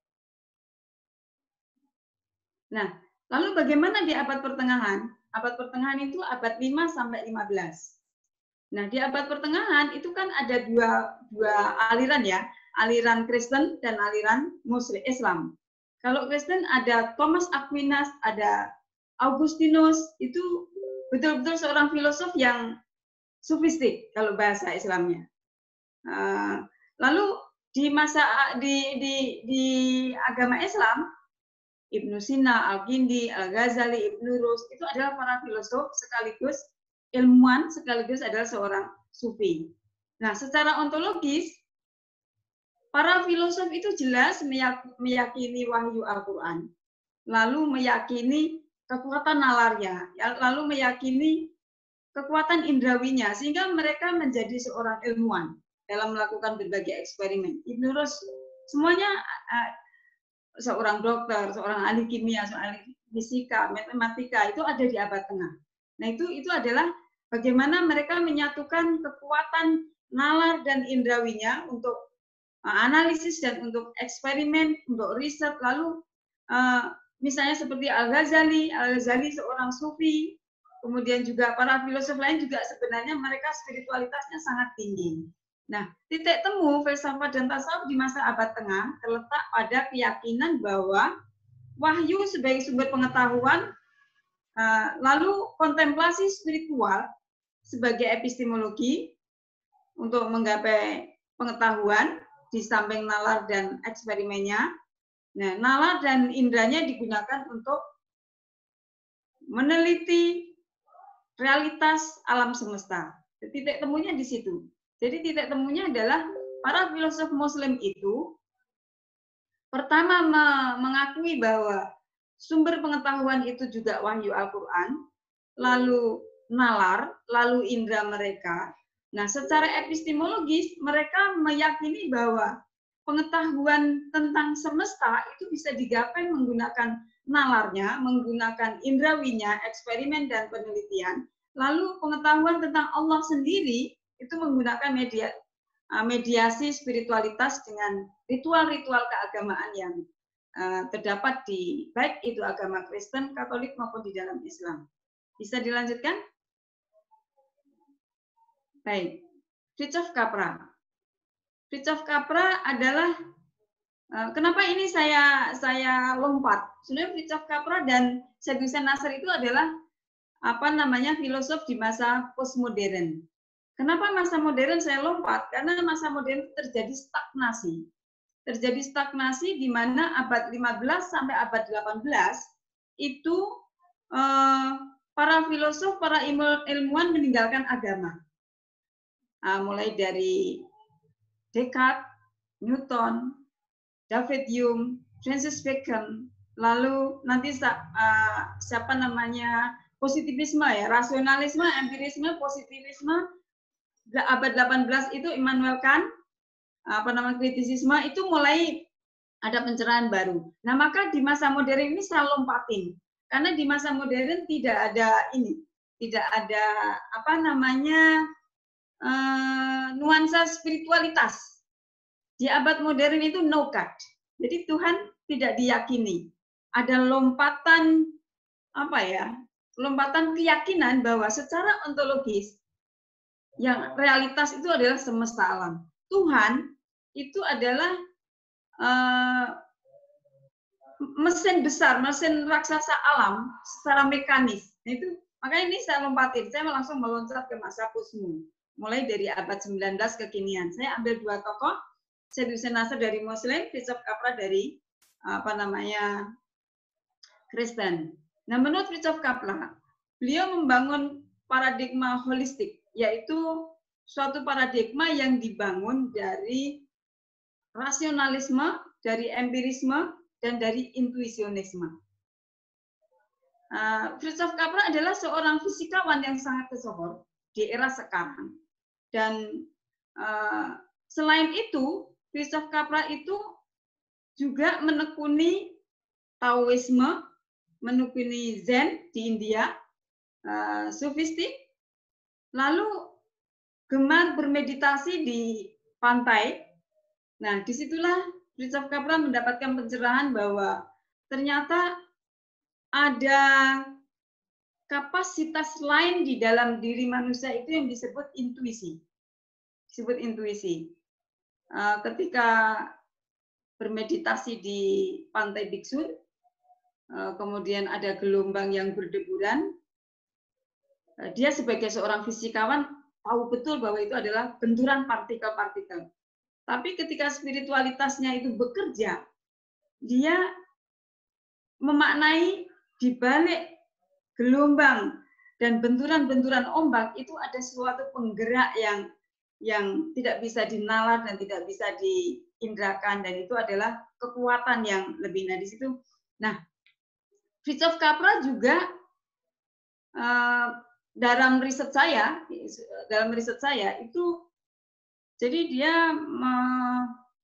Nah, lalu bagaimana di abad pertengahan? Abad pertengahan itu abad lima sampai lima belas. Nah, di abad pertengahan itu kan ada dua, dua aliran ya, aliran Kristen dan aliran Muslim Islam. Kalau Kristen ada Thomas Aquinas, ada Augustinus, itu betul-betul seorang filosof yang sofistik kalau bahasa Islamnya. Lalu di masa di di di agama Islam, Ibnu Sina, Al-Kindi, Al-Ghazali, Ibnu Rus itu adalah para filosof sekaligus ilmuwan sekaligus adalah seorang sufi. Nah, secara ontologis para filosof itu jelas meyakini wahyu Al-Quran, lalu meyakini kekuatan nalarnya, lalu meyakini kekuatan indrawinya, sehingga mereka menjadi seorang ilmuwan dalam melakukan berbagai eksperimen. Ibnu Rus semuanya uh, seorang dokter, seorang ahli kimia, seorang ahli fisika, matematika, itu ada di abad tengah. Nah, itu itu adalah bagaimana mereka menyatukan kekuatan nalar dan indrawinya untuk analisis dan untuk eksperimen, untuk riset. Lalu uh, misalnya seperti Al-Ghazali, Al-Ghazali seorang sufi, kemudian juga para filosof lain juga sebenarnya mereka spiritualitasnya sangat tinggi. Nah, titik temu filsafat dan tasawuf di masa abad tengah terletak pada keyakinan bahwa wahyu sebagai sumber pengetahuan, uh, lalu kontemplasi spiritual sebagai epistemologi untuk menggapai pengetahuan, di samping nalar dan eksperimennya. Nah, nalar dan indranya digunakan untuk meneliti realitas alam semesta. Titik temunya di situ. Jadi titik temunya adalah para filosof Muslim itu pertama mengakui bahwa sumber pengetahuan itu juga wahyu Al-Quran, lalu nalar, lalu indra mereka. Nah, secara epistemologis mereka meyakini bahwa pengetahuan tentang semesta itu bisa digapai menggunakan nalarnya, menggunakan indrawinya, eksperimen dan penelitian. Lalu pengetahuan tentang Allah sendiri itu menggunakan media, mediasi spiritualitas dengan ritual-ritual keagamaan yang uh, terdapat di baik itu agama Kristen, Katolik maupun di dalam Islam. Bisa dilanjutkan? Baik, Fritjof Capra. Fritjof Capra adalah uh, kenapa ini saya saya lompat. Sebenarnya Fritjof Capra dan Syed Hussein Nasr itu adalah apa namanya filosof di masa postmodern. Kenapa masa modern saya lompat? Karena masa modern terjadi stagnasi. Terjadi stagnasi di mana abad lima belas sampai abad delapan belas itu uh, para filosof, para ilmuwan meninggalkan agama. Uh, mulai dari Descartes, Newton, David Hume, Francis Bacon, lalu nanti uh, siapa namanya positivisme ya, rasionalisme, empirisme, positivisme, abad delapan belas itu Immanuel Kant, apa namanya kritisisme itu mulai ada pencerahan baru. Nah maka di masa modern ini saya lompatin, karena di masa modern tidak ada ini, tidak ada apa namanya uh, nuansa spiritualitas. Di abad modern itu no God. Jadi Tuhan tidak diyakini. Ada lompatan apa ya? Lompatan keyakinan bahwa secara ontologis yang realitas itu adalah semesta alam. Tuhan itu adalah uh, mesin besar, mesin raksasa alam secara mekanis. Nah, itu makanya ini saya lompatin. Saya langsung meloncat ke masa Kusmu. Mulai dari abad sembilan belas kekinian. Saya ambil dua tokoh, Syed Hussein Nasr dari Muslim, Fritjof Capra dari apa namanya Kristen. Nah, menurut Fritjof Capra, beliau membangun paradigma holistik, yaitu suatu paradigma yang dibangun dari rasionalisme, dari empirisme, dan dari intuisionisme. Uh, Fritjof Capra adalah seorang fisikawan yang sangat tersohor di era sekarang. Dan uh, selain itu, Fritjof Capra itu juga menekuni Taoisme, menekuni Zen di India, uh, Sufistik, lalu gemar bermeditasi di pantai. Nah, disitulah Fritjof Capra mendapatkan pencerahan bahwa ternyata ada kapasitas lain di dalam diri manusia itu yang disebut intuisi. Disebut intuisi. Ketika bermeditasi di pantai Biksun, kemudian ada gelombang yang berdeburan, dia sebagai seorang fisikawan tahu betul bahwa itu adalah benturan partikel-partikel. Tapi ketika spiritualitasnya itu bekerja, dia memaknai di balik gelombang dan benturan-benturan ombak itu ada suatu penggerak yang yang tidak bisa dinalar dan tidak bisa diindrakan, dan itu adalah kekuatan yang lebih. Nah, di situ, nah, Fritjof Capra juga uh, dalam riset saya, dalam riset saya itu, jadi dia uh,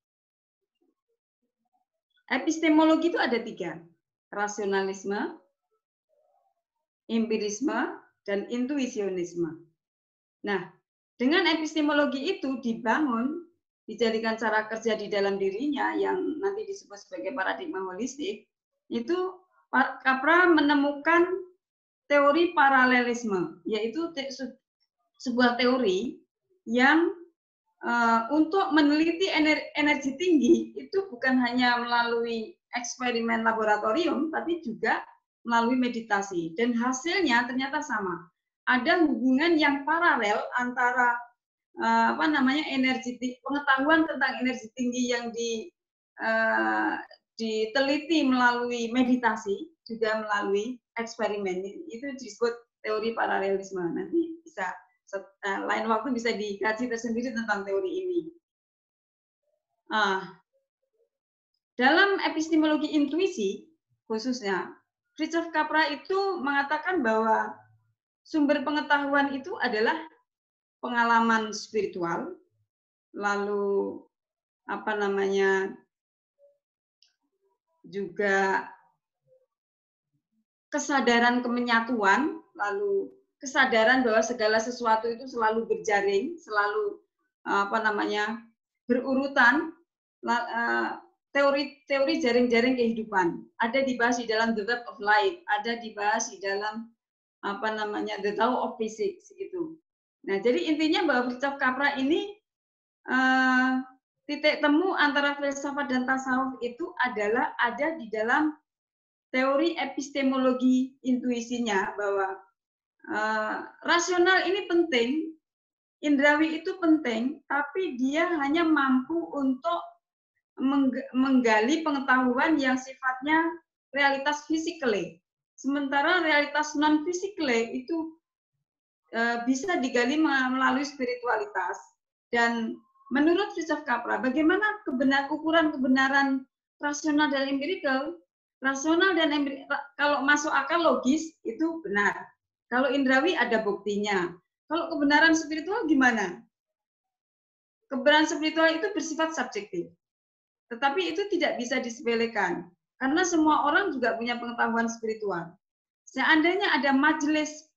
epistemologi itu ada tiga, rasionalisme, empirisme, dan intuisionisme. Nah, dengan epistemologi itu dibangun, dijadikan cara kerja di dalam dirinya yang nanti disebut sebagai paradigma holistik, itu Capra menemukan teori paralelisme, yaitu te sebuah teori yang uh, untuk meneliti ener energi tinggi itu bukan hanya melalui eksperimen laboratorium, tapi juga melalui meditasi. Dan hasilnya ternyata sama. Ada hubungan yang paralel antara uh, apa namanya energi pengetahuan tentang energi tinggi yang di, uh, diteliti melalui meditasi, juga melalui eksperimen. Itu disebut teori paralelisme. Nanti bisa uh, lain waktu bisa dikaji tersendiri tentang teori ini. Uh, dalam epistemologi intuisi khususnya, Fritjof Capra itu mengatakan bahwa sumber pengetahuan itu adalah pengalaman spiritual, lalu apa namanya juga kesadaran kemenyatuan, lalu kesadaran bahwa segala sesuatu itu selalu berjaring, selalu apa namanya berurutan. Teori-teori jaring-jaring kehidupan ada dibahas di dalam The Web of Life, ada dibahas di dalam apa namanya The Tao of Physics gitu. Nah, jadi intinya bahwa Fritjof Capra ini uh, titik temu antara filsafat dan tasawuf itu adalah ada di dalam teori epistemologi intuisinya, bahwa uh, rasional ini penting, indrawi itu penting, tapi dia hanya mampu untuk menggali pengetahuan yang sifatnya realitas fisikale. Sementara realitas non-fisikale itu e, bisa digali melalui spiritualitas. Dan menurut Fritjof Capra, bagaimana kebenar, ukuran kebenaran rasional dan empirikal? Rasional dan empirikal, kalau masuk akal logis itu benar. Kalau indrawi ada buktinya. Kalau kebenaran spiritual gimana? Kebenaran spiritual itu bersifat subjektif. Tetapi itu tidak bisa disepelekan, karena semua orang juga punya pengetahuan spiritual. Seandainya ada majelis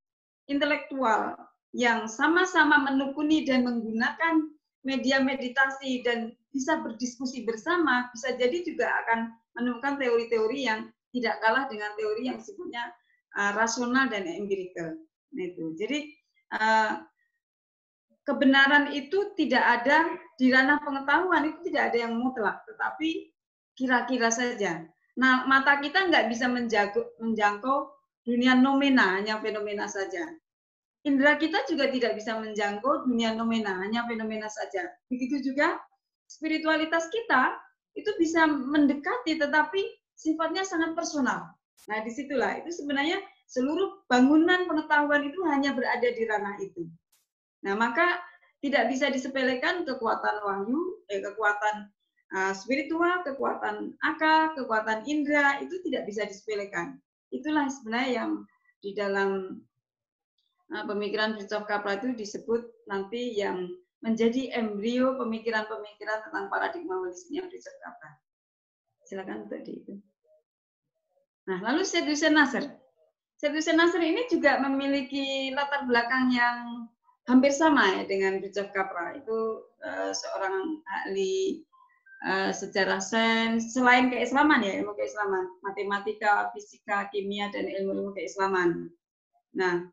intelektual yang sama-sama menekuni dan menggunakan media meditasi dan bisa berdiskusi bersama, bisa jadi juga akan menemukan teori-teori yang tidak kalah dengan teori yang sifatnya uh, rasional dan empirikal. Nah, itu. Jadi uh, kebenaran itu tidak ada di ranah pengetahuan, itu tidak ada yang mutlak, tetapi kira-kira saja. Nah, mata kita nggak bisa menjangkau, menjangkau dunia nomena, hanya fenomena saja. Indra kita juga tidak bisa menjangkau dunia nomena, hanya fenomena saja. Begitu juga spiritualitas kita itu bisa mendekati, tetapi sifatnya sangat personal. Nah, disitulah itu sebenarnya seluruh bangunan pengetahuan itu hanya berada di ranah itu. Nah, maka tidak bisa disepelekan kekuatan wahyu, eh, kekuatan uh, spiritual, kekuatan akal, kekuatan indera itu tidak bisa disepelekan. Itulah sebenarnya yang di dalam Nah, pemikiran Fritjof Capra itu disebut nanti yang menjadi embrio pemikiran-pemikiran tentang paradigma holistiknya Fritjof Capra. Silakan tadi itu. Nah, lalu Syed Hussein Nasr. Syed Hussein Nasr ini juga memiliki latar belakang yang hampir sama ya dengan Fritjof Capra. Itu uh, seorang ahli uh, sejarah sains selain keislaman ya, ilmu keislaman, matematika, fisika, kimia dan ilmu-ilmu keislaman. Nah,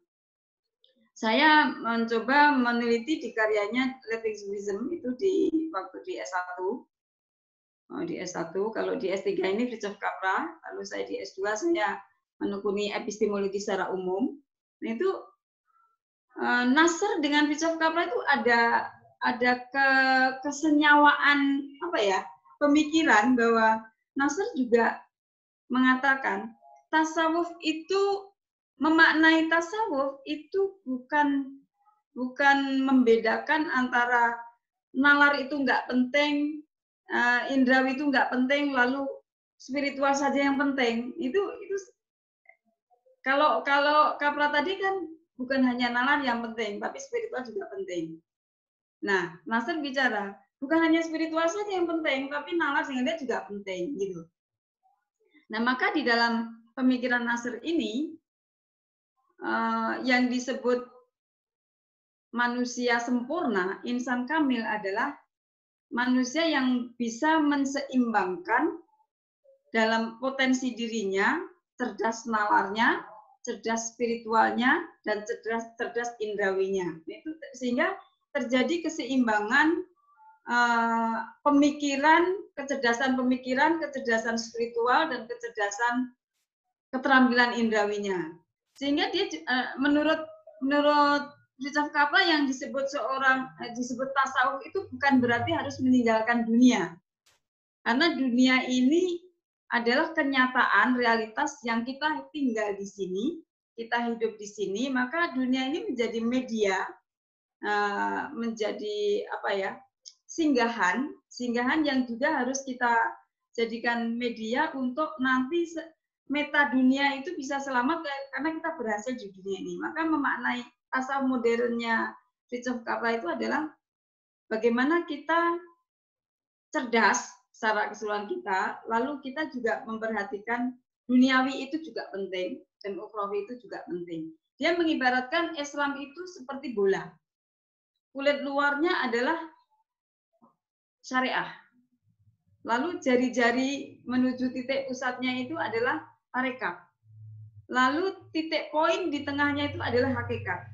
saya mencoba meneliti di karyanya Relativism itu di waktu di S satu. Oh, di S satu, kalau di S tiga ini Fritjof Capra, lalu saya di S dua saya menekuni epistemologi secara umum. Nah, itu eh, Nasr dengan Fritjof Capra itu ada ada ke, kesenyawaan apa ya? Pemikiran bahwa Nasr juga mengatakan tasawuf itu memaknai tasawuf itu bukan bukan membedakan antara nalar itu nggak penting, uh, indrawi itu nggak penting, lalu spiritual saja yang penting. Itu itu kalau kalau Capra tadi kan bukan hanya nalar yang penting, tapi spiritual juga penting. Nah, Nasr bicara bukan hanya spiritual saja yang penting, tapi nalar sehingga juga penting gitu. Nah, maka di dalam pemikiran Nasr ini Uh, yang disebut manusia sempurna, insan kamil adalah manusia yang bisa menseimbangkan dalam potensi dirinya, cerdas nalarnya, cerdas spiritualnya, dan cerdas cerdas indrawinya. Itu sehingga terjadi keseimbangan uh, pemikiran, kecerdasan pemikiran, kecerdasan spiritual, dan kecerdasan keterampilan indrawinya. Sehingga dia menurut menurut Fritjof Capra yang disebut seorang disebut tasawuf itu bukan berarti harus meninggalkan dunia, karena dunia ini adalah kenyataan realitas yang kita tinggal di sini, kita hidup di sini, maka dunia ini menjadi media, menjadi apa ya, singgahan singgahan yang juga harus kita jadikan media untuk nanti meta dunia itu bisa selamat karena kita berhasil di dunia ini. Maka memaknai asal modernnya Fritjof Capra itu adalah bagaimana kita cerdas secara keseluruhan kita, lalu kita juga memperhatikan duniawi itu juga penting dan ukhrawi itu juga penting. Dia mengibaratkan Islam itu seperti bola. Kulit luarnya adalah syariah. Lalu jari-jari menuju titik pusatnya itu adalah tarekat. Lalu titik poin di tengahnya itu adalah hakikat.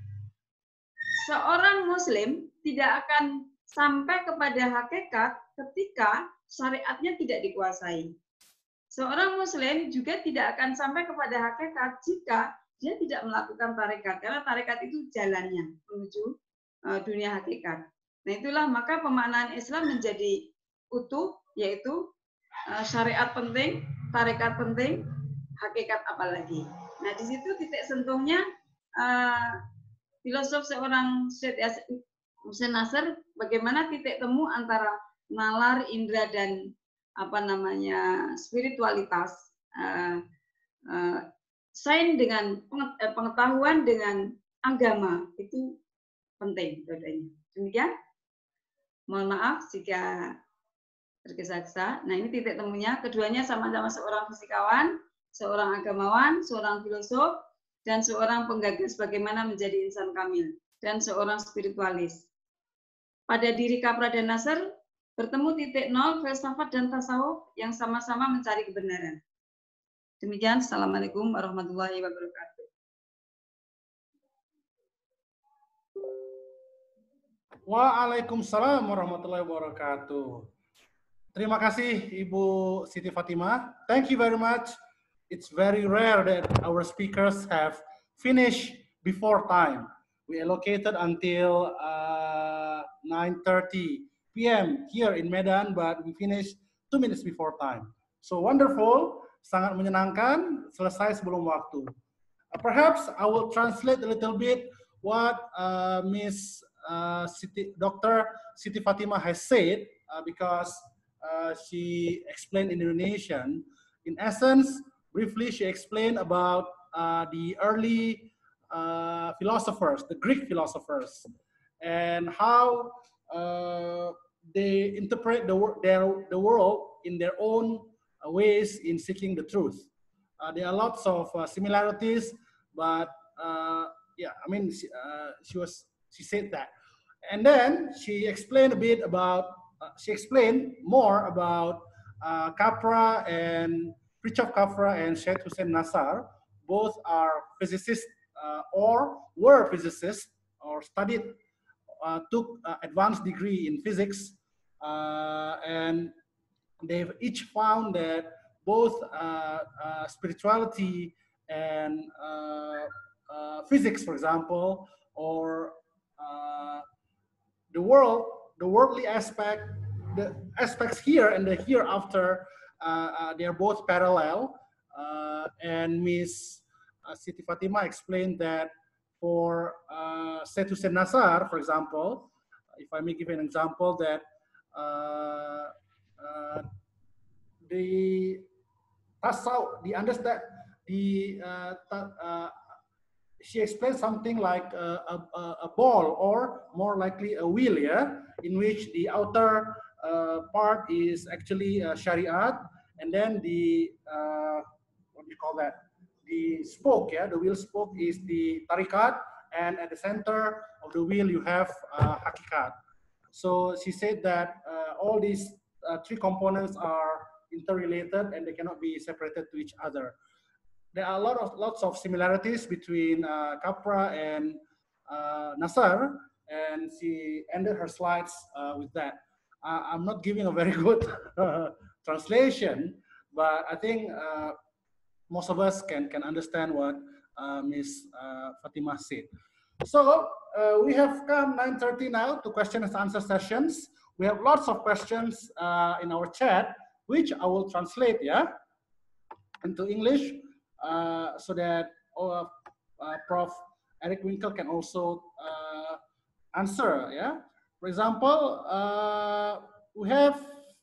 Seorang muslim tidak akan sampai kepada hakikat ketika syariatnya tidak dikuasai. Seorang muslim juga tidak akan sampai kepada hakikat jika dia tidak melakukan tarekat, karena tarekat itu jalannya menuju uh, dunia hakikat. Nah, itulah maka pemaknaan Islam menjadi utuh, yaitu uh, syariat penting, tarekat penting, hakikat apalagi. Nah, di situ titik sentuhnya uh, filosof seorang Syed Hussein Nasr, bagaimana titik temu antara nalar, indera dan apa namanya spiritualitas, uh, uh, sains dengan pengetahuan dengan agama itu penting bedanya. Demikian. Mohon maaf jika tergesa-gesa. Nah, ini titik temunya. Keduanya sama-sama seorang fisikawan, seorang agamawan, seorang filosof, dan seorang penggagas bagaimana menjadi insan kamil, dan seorang spiritualis. Pada diri Kapra dan Nasr, bertemu titik nol, filsafat dan tasawuf yang sama-sama mencari kebenaran. Demikian, Assalamualaikum warahmatullahi wabarakatuh. Waalaikumsalam warahmatullahi wabarakatuh. Terima kasih Ibu Siti Fatimah. Thank you very much. It's very rare that our speakers have finished before time. We allocated until uh, nine thirty p m here in Medan, but we finished two minutes before time. So wonderful, sangat menyenangkan, selesai sebelum waktu. Uh, perhaps I will translate a little bit what uh, Miss uh, Siti, Doctor Siti Fatimah has said, uh, because uh, she explained in Indonesian. In essence, briefly, she explained about uh, the early uh, philosophers, the Greek philosophers, and how uh, they interpret the, their, the world in their own ways in seeking the truth. Uh, there are lots of uh, similarities, but uh, yeah, I mean, she, uh, she was she said that, and then she explained a bit about uh, she explained more about uh, Capra and Fritjof Capra and Syed Hussein Nasr. Both are physicists uh, or were physicists or studied, uh, took uh, advanced degree in physics, uh, and they've each found that both uh, uh, spirituality and uh, uh, physics, for example, or uh, the world, the worldly aspect, the aspects here and the hereafter, uh, uh, they are both parallel. Uh, and Miss uh, Siti Fatimah explained that for uh, Syed Hussein Nasr, for example, if I may give an example, that uh, uh, the tasawwuf, the understand, the uh, uh, she explained something like a, a, a ball, or more likely a wheel, yeah, in which the outer uh, part is actually uh, Shariat, and then the uh, what do you call that? The spoke, yeah, the wheel spoke is the Tariqat, and at the center of the wheel you have uh, Hakikat. So she said that uh, all these uh, three components are interrelated and they cannot be separated to each other. There are a lot of lots of similarities between uh, Capra and uh, Nasr, and she ended her slides uh, with that. Uh, I'm not giving a very good uh, translation, but I think uh, most of us can can understand what uh, Miss Uh, Fatimah said. So uh, we have come nine thirty now to question and answer sessions. We have lots of questions uh, in our chat, which I will translate, yeah, into English, uh, so that uh, uh, Prof Eric Winkel can also uh, answer, yeah. For example, uh, we have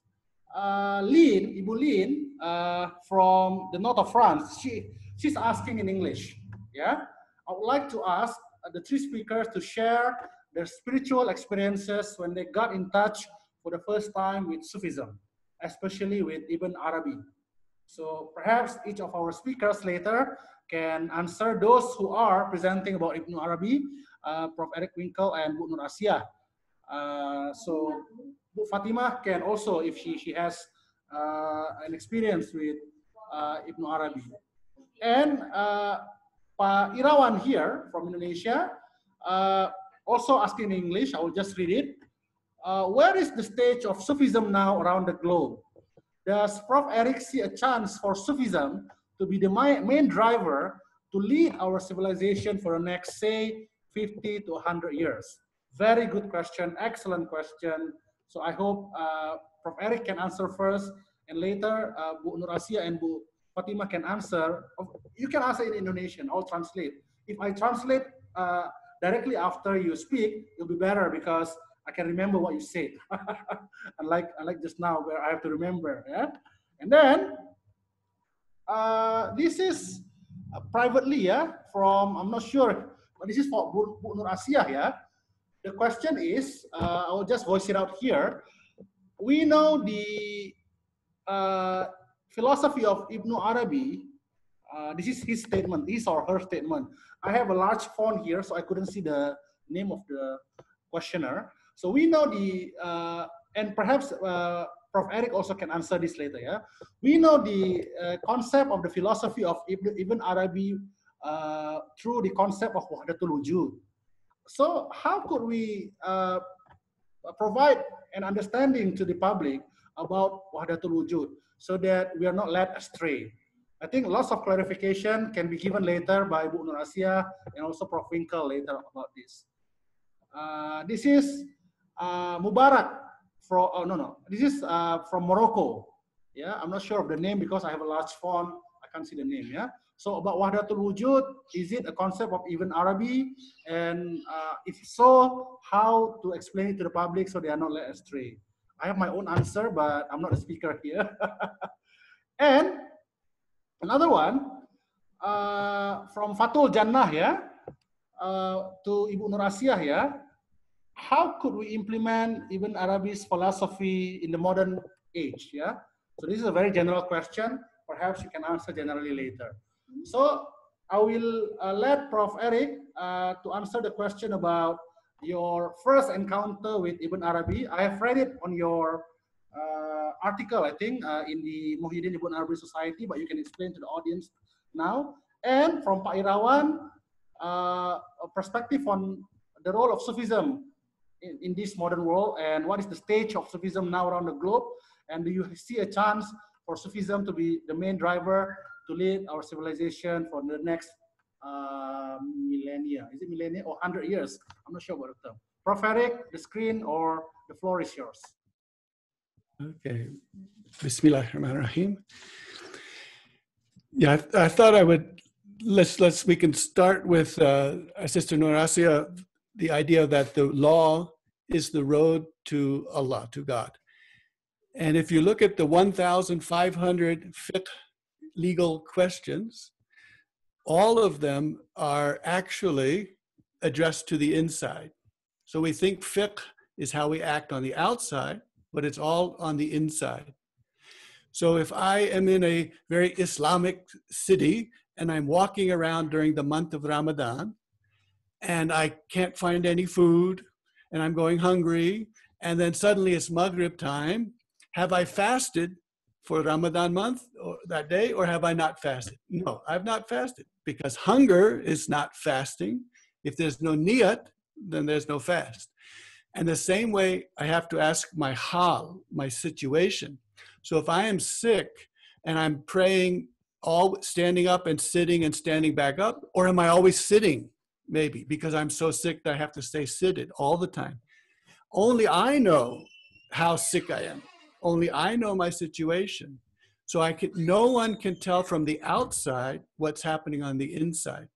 uh, Lynn, Ibu Lynn, uh, from the north of France. She she's asking in English, yeah. I would like to ask the three speakers to share their spiritual experiences when they got in touch for the first time with Sufism, especially with Ibn Arabi. So perhaps each of our speakers later can answer those who are presenting about Ibn Arabi, uh, Prof Eric Winkel and Bu Nur Asia. Uh, so Bu Fatimah can also, if she, she has uh, an experience with uh, Ibn Arabi. And uh, Pak Irawan here from Indonesia, uh, also asking in English, I will just read it. Uh, where is the stage of Sufism now around the globe? Does Prof Eric see a chance for Sufism to be the main driver to lead our civilization for the next, say, fifty to one hundred years? Very good question, excellent question. So I hope uh, Prof Eric can answer first, and later uh, Bu Nur Asia and Bu Fatimah can answer. You can answer in Indonesian, I'll translate. If I translate uh, directly after you speak, it'll be better because I can remember what you said. unlike, unlike just now where I have to remember. Yeah? And then, uh, this is uh, privately, yeah, from, I'm not sure, but this is for Bu, Bu Nur Asia, yeah. The question is, uh, I will just voice it out here. We know the uh, philosophy of Ibn Arabi uh, this is his statement, his or her statement. I have a large font here, so I couldn't see the name of the questioner. So we know the, uh, and perhaps uh, Professor Eric also can answer this later, yeah? We know the uh, concept of the philosophy of Ibn, Ibn Arabi uh, through the concept of Wahdatul Wujud. So how could we uh, provide an understanding to the public about Wahdatul Wujud so that we are not led astray? I think lots of clarification can be given later by Bu Nur Asia and also Professor Winkel later about this. Uh, this is uh, Mubarak from, oh no, no, this is uh, from Morocco. Yeah, I'm not sure of the name because I have a large font. I can't see the name, yeah. So about Wahdatul Wujud, is it a concept of Ibn Arabi? And uh, if so, how to explain it to the public so they are not led astray? I have my own answer, but I'm not a speaker here. And another one, uh, from Fatul Jannah, yeah, uh, to Ibu Nur Asia, yeah. How could we implement Ibn Arabi's philosophy in the modern age, yeah? So this is a very general question. Perhaps you can answer generally later. So I will uh, let Professor Eric uh, to answer the question about your first encounter with Ibn Arabi. I have read it on your uh, article, I think, uh, in the Muhyiddin Ibn Arabi Society, but you can explain to the audience now. And from Pak Irawan, uh, a perspective on the role of Sufism in, in this modern world, and what is the stage of Sufism now around the globe, and do you see a chance for Sufism to be the main driver to lead our civilization for the next uh, millennia? Is it millennia or one hundred years? I'm not sure about the term. Professor Eric, the screen or the floor is yours. Okay. Bismillahirrahmanirrahim. Yeah, I, I thought I would, let's, let's, we can start with uh, Sister Nur Asia, the idea that the law is the road to Allah, to God. And if you look at the one thousand five hundred fiqh legal questions, all of them are actually addressed to the inside. So we think fiqh is how we act on the outside, but it's all on the inside. So if I am in a very Islamic city and I'm walking around during the month of Ramadan and I can't find any food and I'm going hungry, and then suddenly it's Maghrib time, have I fasted for Ramadan month or that day, or have I not fasted? No, I've not fasted, because hunger is not fasting. If there's no niyat, then there's no fast. And the same way, I have to ask my hal, my situation. So if I am sick and I'm praying, all standing up and sitting and standing back up, or am I always sitting? Maybe because I'm so sick that I have to stay seated all the time. Only I know how sick I am. Only I know my situation. So I can, no one can tell from the outside what's happening on the inside.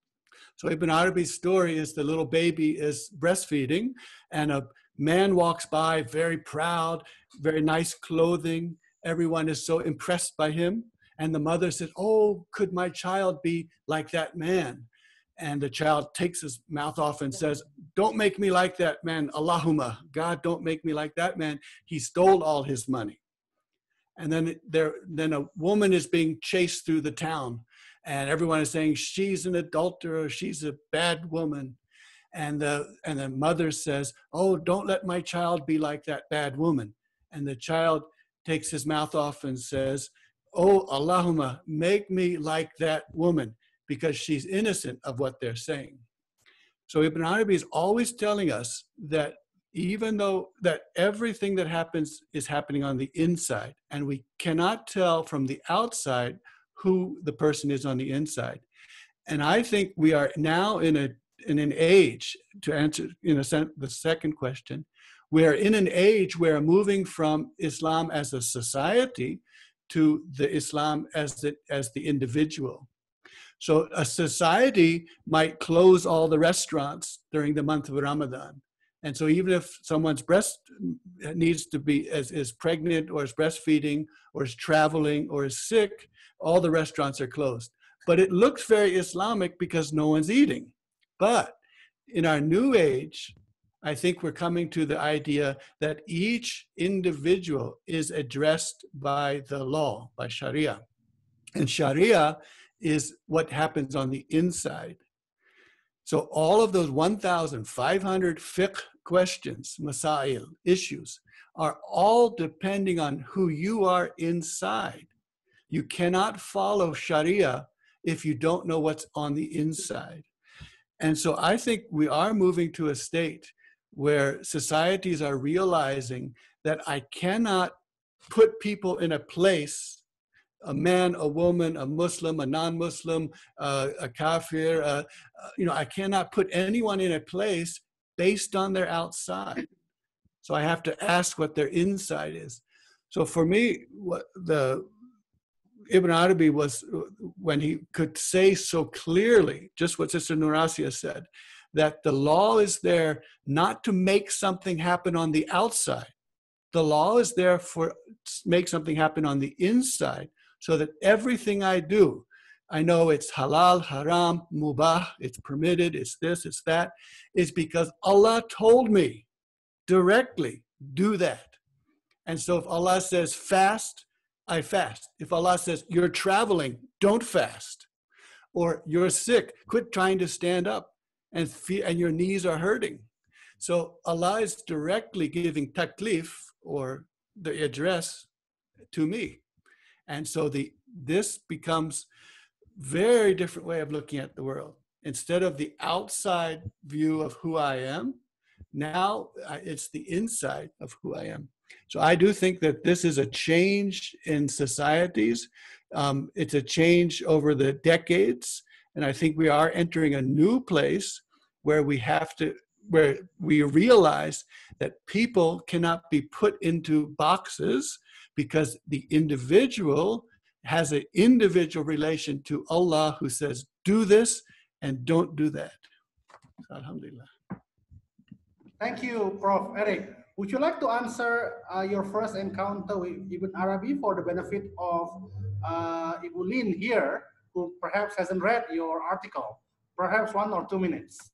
So Ibn Arabi's story is the little baby is breastfeeding and a man walks by, very proud, very nice clothing. Everyone is so impressed by him. And the mother says, oh, could my child be like that man? And the child takes his mouth off and says, don't make me like that man. Allahumma, God, don't make me like that man. He stole all his money. And then there, then a woman is being chased through the town. And everyone is saying, she's an adulterer. She's a bad woman. And the, and the mother says, oh, don't let my child be like that bad woman. And the child takes his mouth off and says, oh, Allahumma, make me like that woman, because she's innocent of what they're saying. So Ibn Arabi is always telling us that even though that everything that happens is happening on the inside, and we cannot tell from the outside who the person is on the inside. And I think we are now in a in an age, to answer in a sense the second question, we are in an age where moving from Islam as a society to the Islam as the, as the individual. So a society might close all the restaurants during the month of Ramadan. And so even if someone's breast needs to be, is, is pregnant or is breastfeeding or is traveling or is sick, all the restaurants are closed. But it looks very Islamic because no one's eating. But in our new age, I think we're coming to the idea that each individual is addressed by the law, by Sharia. And Sharia is what happens on the inside. So all of those one thousand five hundred fiqh questions, masail, issues, are all depending on who you are inside. You cannot follow Sharia if you don't know what's on the inside. And so I think we are moving to a state where societies are realizing that I cannot put people in a place, a man, a woman, a Muslim, a non-Muslim, uh, a kafir, uh, uh, you know, I cannot put anyone in a place based on their outside. So I have to ask what their inside is. So for me, what the Ibn Arabi was, when he could say so clearly, just what Sister Nurasia said, that the law is there not to make something happen on the outside. The law is there for make something happen on the inside, so that everything I do, I know it's halal, haram, mubah, it's permitted, it's this, it's that, is because Allah told me directly, do that. And so if Allah says fast, I fast. If Allah says you're traveling, don't fast. Or you're sick, quit trying to stand up and, feel, and your knees are hurting. So Allah is directly giving taklif, or the address, to me. And so the this becomes very different way of looking at the world. Instead of the outside view of who I am, now it's the inside of who I am. So I do think that this is a change in societies. Um, it's a change over the decades. And I think we are entering a new place where we have to, where we realize that people cannot be put into boxes, because the individual has an individual relation to Allah, who says, do this and don't do that. Alhamdulillah. Thank you, Professor Eric. Would you like to answer uh, your first encounter with Ibn Arabi for the benefit of uh, Ibu Lin here, who perhaps hasn't read your article? Perhaps one or two minutes.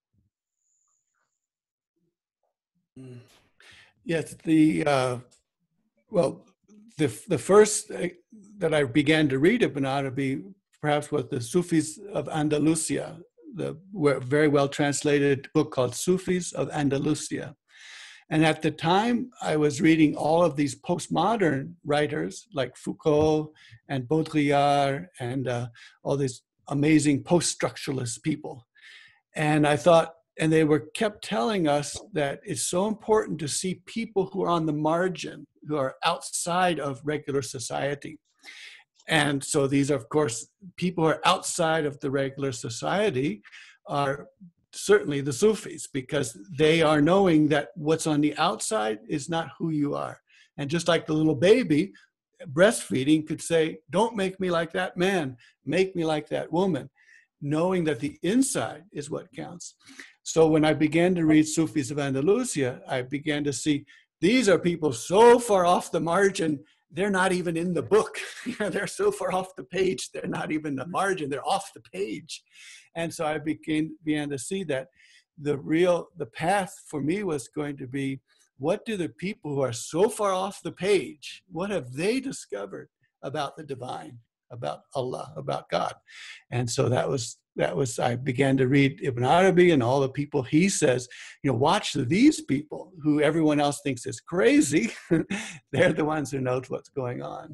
Yes, the, uh, well, the, the first that I began to read Ibn Arabi perhaps was the Sufis of Andalusia, the very well translated book called Sufis of Andalusia. And at the time, I was reading all of these postmodern writers like Foucault and Baudrillard and uh, all these amazing post-structuralist people. And I thought, and they were kept telling us that it's so important to see people who are on the margin, who are outside of regular society. And so these are, of course, people who are outside of the regular society are certainly the Sufis, because they are knowing that what's on the outside is not who you are. And just like the little baby, breastfeeding could say, don't make me like that man, make me like that woman, knowing that the inside is what counts. So when I began to read Sufis of Andalusia, I began to see these are people so far off the margin, they're not even in the book. They're so far off the page, they're not even the margin, they're off the page. And so I began, began to see that the real, the path for me was going to be, what do the people who are so far off the page, what have they discovered about the divine, about Allah, about God? And so that was, that was, I began to read Ibn Arabi and all the people he says, you know, watch these people who everyone else thinks is crazy. They're the ones who knows what's going on.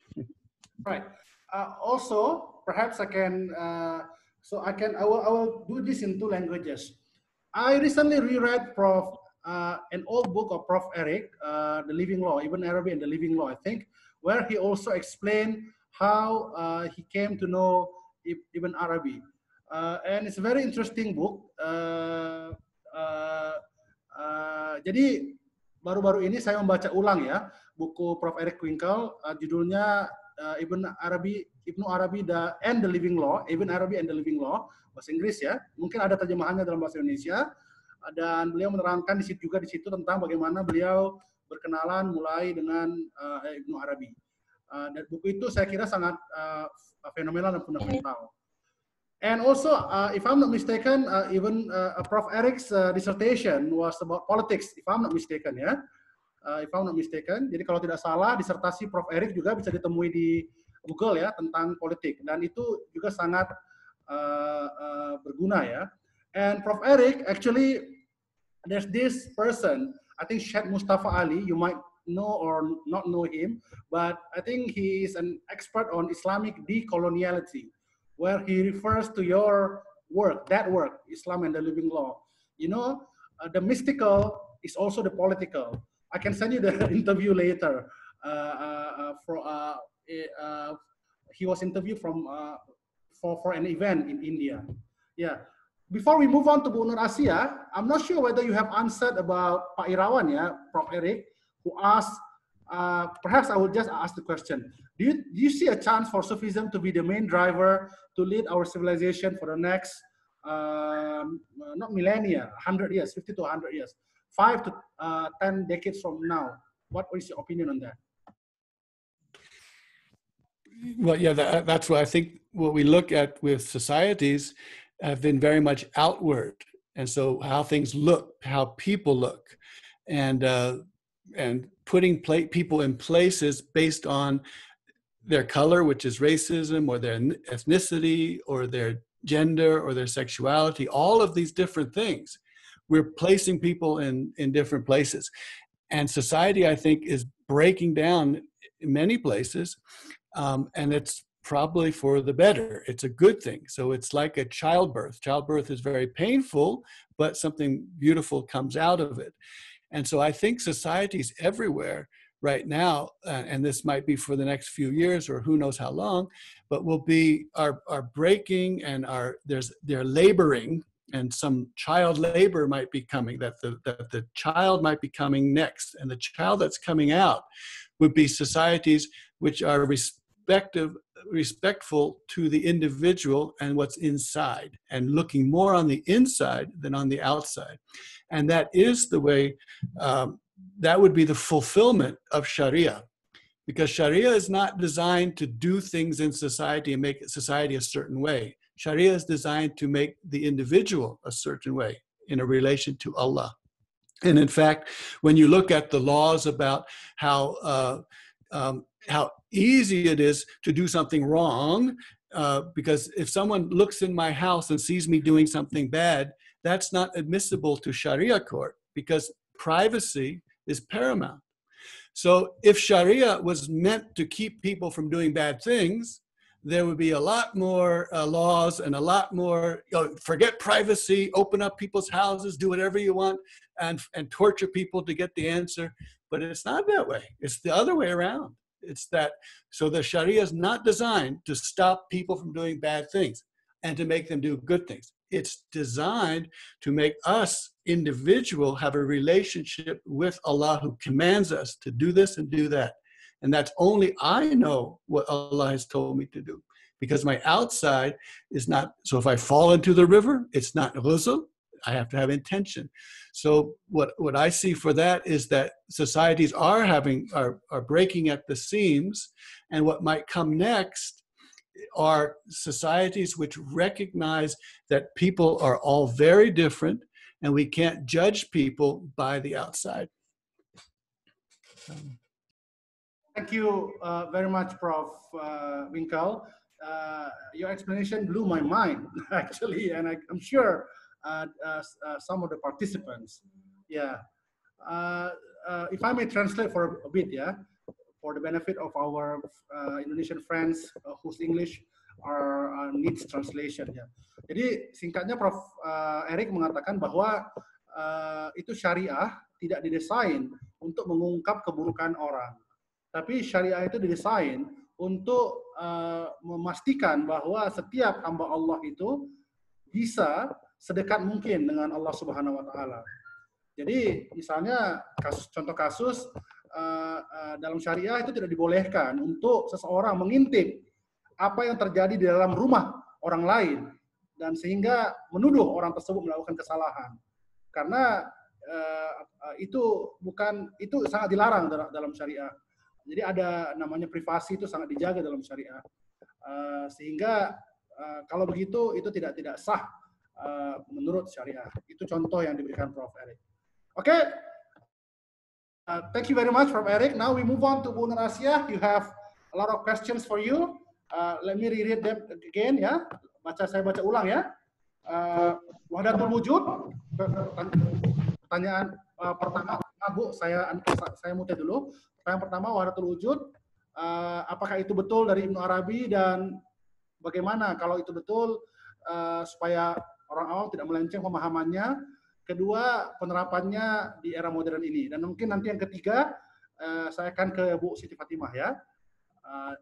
Right. Uh, also, perhaps I can, uh, so I can, I will, I will do this in two languages. I recently reread Prof Uh, an old book of Professor Eric, uh, The Living Law, Ibn Arabi and the Living Law, I think, where he also explained how uh, he came to know Ibn Arabi. Uh, and it's a very interesting book. Uh, uh, uh, jadi baru-baru ini saya membaca ulang ya buku Profesor Eric Winkel, uh, judulnya uh, Ibn Arabi, Ibn Arabi the, and the Living Law, Ibn Arabi and the Living Law, bahasa Inggris ya. Mungkin ada terjemahannya dalam bahasa Indonesia. Dan beliau menerangkan di situ juga di situ tentang bagaimana beliau berkenalan mulai dengan uh, Ibnu Arabi. Uh, dan buku itu saya kira sangat uh, fenomenal dan fundamental. And also, uh, if I'm not mistaken, uh, even uh, Prof Eric's uh, dissertation was about politics. If I'm not mistaken, ya. Uh, if I'm not mistaken. Jadi kalau tidak salah, disertasi Prof Eric juga bisa ditemui di Google ya tentang politik, dan itu juga sangat uh, uh, berguna ya. And Prof Eric, actually there's this person, I think Sheikh Mustafa Ali, you might know or not know him, but I think he is an expert on Islamic decoloniality, where he refers to your work, that work, Islam and the Living Law. You know, uh, the mystical is also the political. I can send you the interview later. Uh, uh, uh, for uh, uh, he was interviewed from uh, for for an event in India. Yeah. Before we move on to Bu Nur Asia, I'm not sure whether you have answered about Pak Irawan, yeah, Prof Eric, who asked. Uh, perhaps I will just ask the question: Do you do you see a chance for Sufism to be the main driver to lead our civilization for the next, um, not millennia, one hundred years, fifty to one hundred years? Five to uh, ten decades from now, what is your opinion on that? Well, yeah, that, that's what I think. What we look at with societies have been very much outward, and so how things look, how people look, and uh, and putting pla people in places based on their color, which is racism, or their ethnicity, or their gender, or their sexuality. All of these different things. We're placing people in, in different places. And society, I think, is breaking down in many places. Um, and it's probably for the better. It's a good thing. So it's like a childbirth. Childbirth is very painful, but something beautiful comes out of it. And so I think societies everywhere right now, uh, and this might be for the next few years or who knows how long, but will be, are, are breaking and are, there's, they're laboring. And some child labor might be coming, that the, that the child might be coming next. And the child that's coming out would be societies which are respective, respectful to the individual and what's inside, and looking more on the inside than on the outside. And that is the way, um, that would be the fulfillment of Sharia. Because Sharia is not designed to do things in society and make society a certain way. Sharia is designed to make the individual a certain way in a relation to Allah. And in fact, when you look at the laws about how, uh, um, how easy it is to do something wrong, uh, because if someone looks in my house and sees me doing something bad, that's not admissible to Sharia court, because privacy is paramount. So if Sharia was meant to keep people from doing bad things, there would be a lot more uh, laws and a lot more, you know, forget privacy, open up people's houses, do whatever you want, and, and torture people to get the answer. But it's not that way. It's the other way around. It's that, so the Sharia is not designed to stop people from doing bad things and to make them do good things. It's designed to make us individual have a relationship with Allah, who commands us to do this and do that. And that's only I know what Allah has told me to do, because my outside is not, so if I fall into the river, it's not ghusl, I have to have intention. So what, what I see for that is that societies are having, are, are breaking at the seams, and what might come next are societies which recognize that people are all very different, and we can't judge people by the outside. Um, Thank you uh, very much, Professor Uh, Winkle. Uh, your explanation blew my mind, actually, and I, I'm sure uh, uh, uh, some of the participants. Yeah. Uh, uh, if I may translate for a bit, yeah, for the benefit of our uh, Indonesian friends uh, whose English are, uh, needs translation. Ya. Jadi singkatnya, Prof Uh, Eric mengatakan bahwa uh, itu syariah tidak didesain untuk mengungkap keburukan orang. Tapi syariah itu didesain untuk uh, memastikan bahwa setiap hamba Allah itu bisa sedekat mungkin dengan Allah Subhanahu wa Ta'ala. Jadi misalnya kasus, contoh kasus uh, uh, dalam syariah itu tidak dibolehkan untuk seseorang mengintip apa yang terjadi di dalam rumah orang lain, dan sehingga menuduh orang tersebut melakukan kesalahan. Karena uh, uh, itu bukan, itu sangat dilarang dalam syariah. Jadi ada namanya privasi, itu sangat dijaga dalam syariah. Uh, sehingga uh, kalau begitu itu tidak tidak sah uh, menurut syariah. Itu contoh yang diberikan Prof Eric. Oke, okay. uh, thank you very much, Prof Eric. Now we move on to Bu Nur Asia. You have a lot of questions for you. Uh, let me reread them again ya. Baca saya baca ulang ya. Uh, Wahdatul wujud. Pertanyaan uh, pertama, Bu, saya saya mute dulu. Pertanyaan pertama, wahdatul wujud. Uh, apakah itu betul dari Ibnu Arabi dan bagaimana kalau itu betul uh, supaya orang awam tidak melenceng pemahamannya? Kedua, penerapannya di era modern ini. Dan mungkin nanti yang ketiga, uh, saya akan ke Bu Siti Fatimah ya. Uh,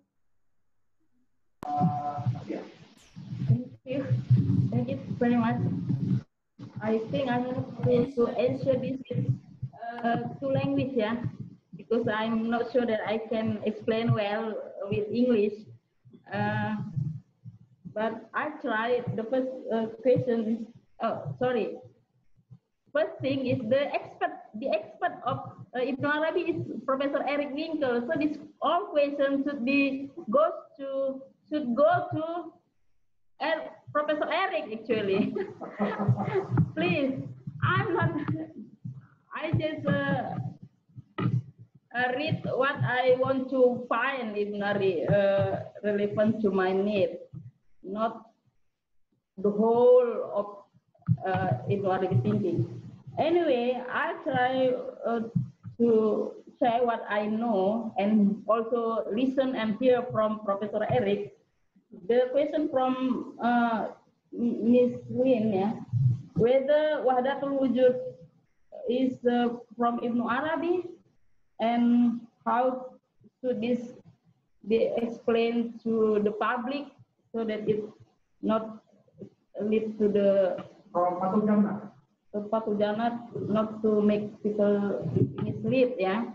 uh, yeah. Thank you. Thank you very much. I think I have to, to answer this in uh, two language, yeah, because I'm not sure that I can explain well with English. Uh, but I tried. The first uh, question. Oh, sorry. First thing is the expert. The expert of uh, Ibn Arabi is Professor Eric Winkel. So this all questions should be goes to should go to Er, Professor Eric actually. Please, I'm not. I just uh, uh, read what I want to find in uh, relevant to my need, not the whole of uh, Ibn Arabic thinking. Anyway, I try uh, to share what I know and also listen and hear from Professor Eric. The question from uh, Miss Win, yeah, whether Wahdatul Wujud is uh, from Ibn Arabi and how should this be explained to the public so that it not lead to the Fathul Jannah. Fathul Jannah, not to make people mislead, yeah.